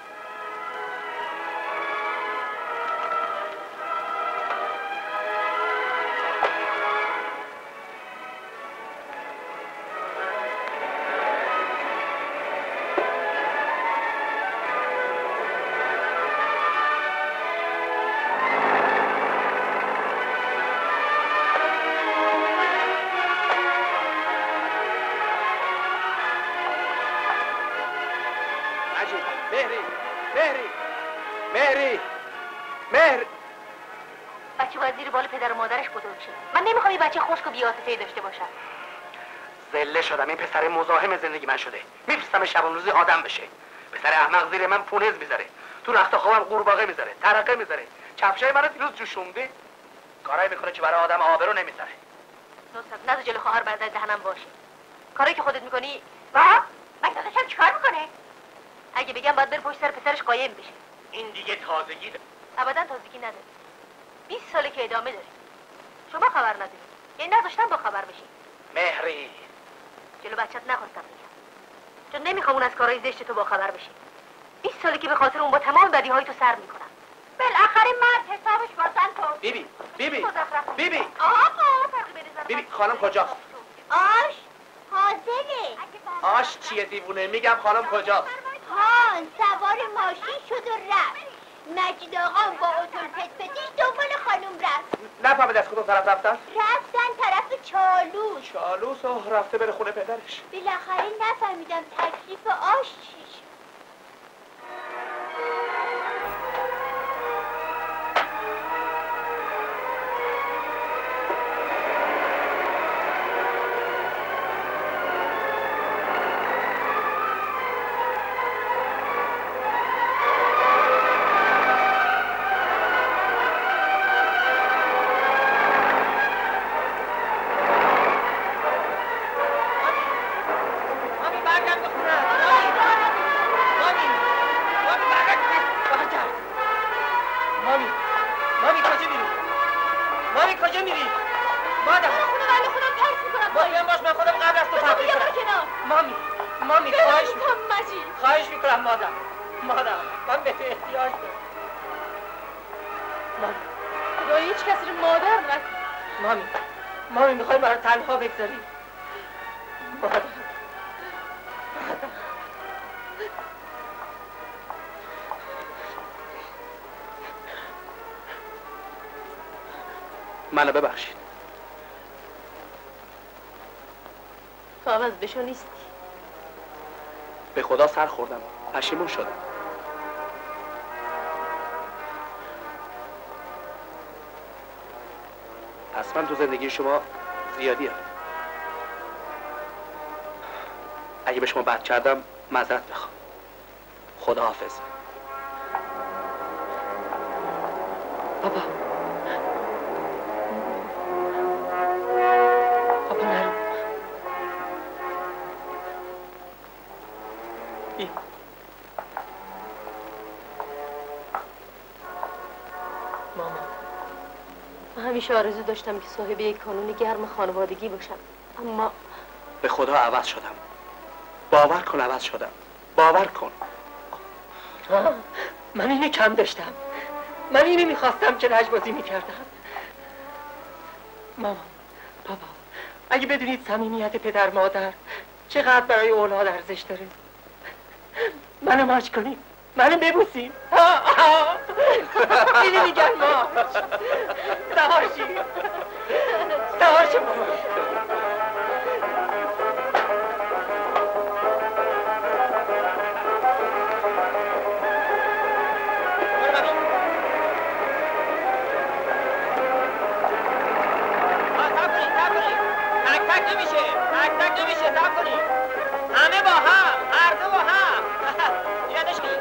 Speaker 4: مهری مهری مهری مهر
Speaker 5: بچه باید زیر بال پدر و مادرش بزرگ شه. من نمیخوام این بچه خشک و بی‌عاطفه‌ای داشته باشم.
Speaker 4: زله شدم، این پسر مزاحم زندگی من شده. میفرستم شبان روزی آدم بشه. پسر احمق زیر من پونز میذاره، تو رخت خوابم قورباغه میذاره، ترقه میذاره، کفشای منو دیروز جوشونده. کارایی میکنه که برای آدم آبرو نمیذاره.
Speaker 5: نصرت نذار جلو خواهر برادر دهنم باشه. کاری که خودت میکنی با مگه چیکار میکنه؟ اگه بگم باید بره پشت سر پسرش قایم بشه.
Speaker 4: این دیگه تازگی داره.
Speaker 5: ابدا تازگی نداره. بیست ساله که ادامه داره. شما خبر نداری. یعنی نذاشتم با خبر بشی.
Speaker 4: مهری
Speaker 5: جلو بچت نخواستم بگم. چون نمیخوام اون از کارهای زشت تو با خبر بشی. بیست ساله که به خاطر اون با تمام بدیهای تو سر میکنم.
Speaker 10: بالاخره مرد حسابش واسن تو.
Speaker 4: بیبی بیبی بیبی
Speaker 10: آقا
Speaker 4: بیبی خانم کجاست؟
Speaker 10: آش حاضره.
Speaker 4: آش چیه دیوونه؟ میگم خانم کجاست؟
Speaker 10: ها سوار ماشین شد و رفت. مجید آقا با اتول پت پتیش دنبال خانم رفت.
Speaker 4: نفهمید از کدوم طرف رفتن؟
Speaker 10: رفتن طرف چالوس.
Speaker 4: چالوس و رفته بره خونه پدرش.
Speaker 10: بالاخره نفهمیدم تکلیف آش چی شد.
Speaker 5: تنها بگذاری. مادر
Speaker 8: منو ببخشید.
Speaker 5: تو عوض بشو نیستی.
Speaker 8: به خدا سر خوردم، پشیمون شدم. پس من تو زندگی شما زیادی هم. اگه به شما بد کردم معذرت بخوام. خدا حافظ.
Speaker 5: بابا بابا نرو. بیا. ماما من همیشه آرزو داشتم که صاحب یک کانون گرم خانوادگی باشم، اما
Speaker 8: به خدا عوض شدم. باور کن عوض شدم. باور کن.
Speaker 1: آه. من اینو کم داشتم. من اینو میخواستم که لجبازی میکردم. ماما بابا اگه بدونید صمیمیت پدر مادر چقدر برای اولاد ارزش داره، منو ماچ کنید، منو ببوسید. اینو میگن ما سهاشی سهاشی ماما. همه با هم، هر دو با هم. یادش می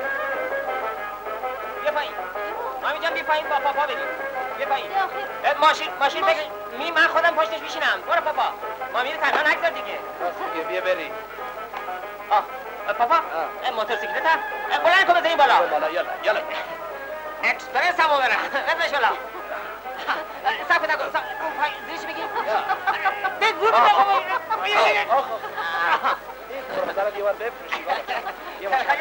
Speaker 1: بیا پایین. مامی جان بیا پایین با پاپا بریم. بیا پایین. ماشین ماشین بگیر. می من خودم پشتش میشینم. برو پاپا. مامی رو تنها نگذار دیگه.
Speaker 8: بیا بیا بریم.
Speaker 1: آه پاپا موتورسیکلت هم بلند کن بزنیم بالا.
Speaker 8: بالا یالا یالا.
Speaker 1: اکسپرس هم برم. بزنش بالا. صاف نکن. صاف. زیرش بگیر. بگو بگو.
Speaker 8: این پروفسور رو دیوار بفروشی.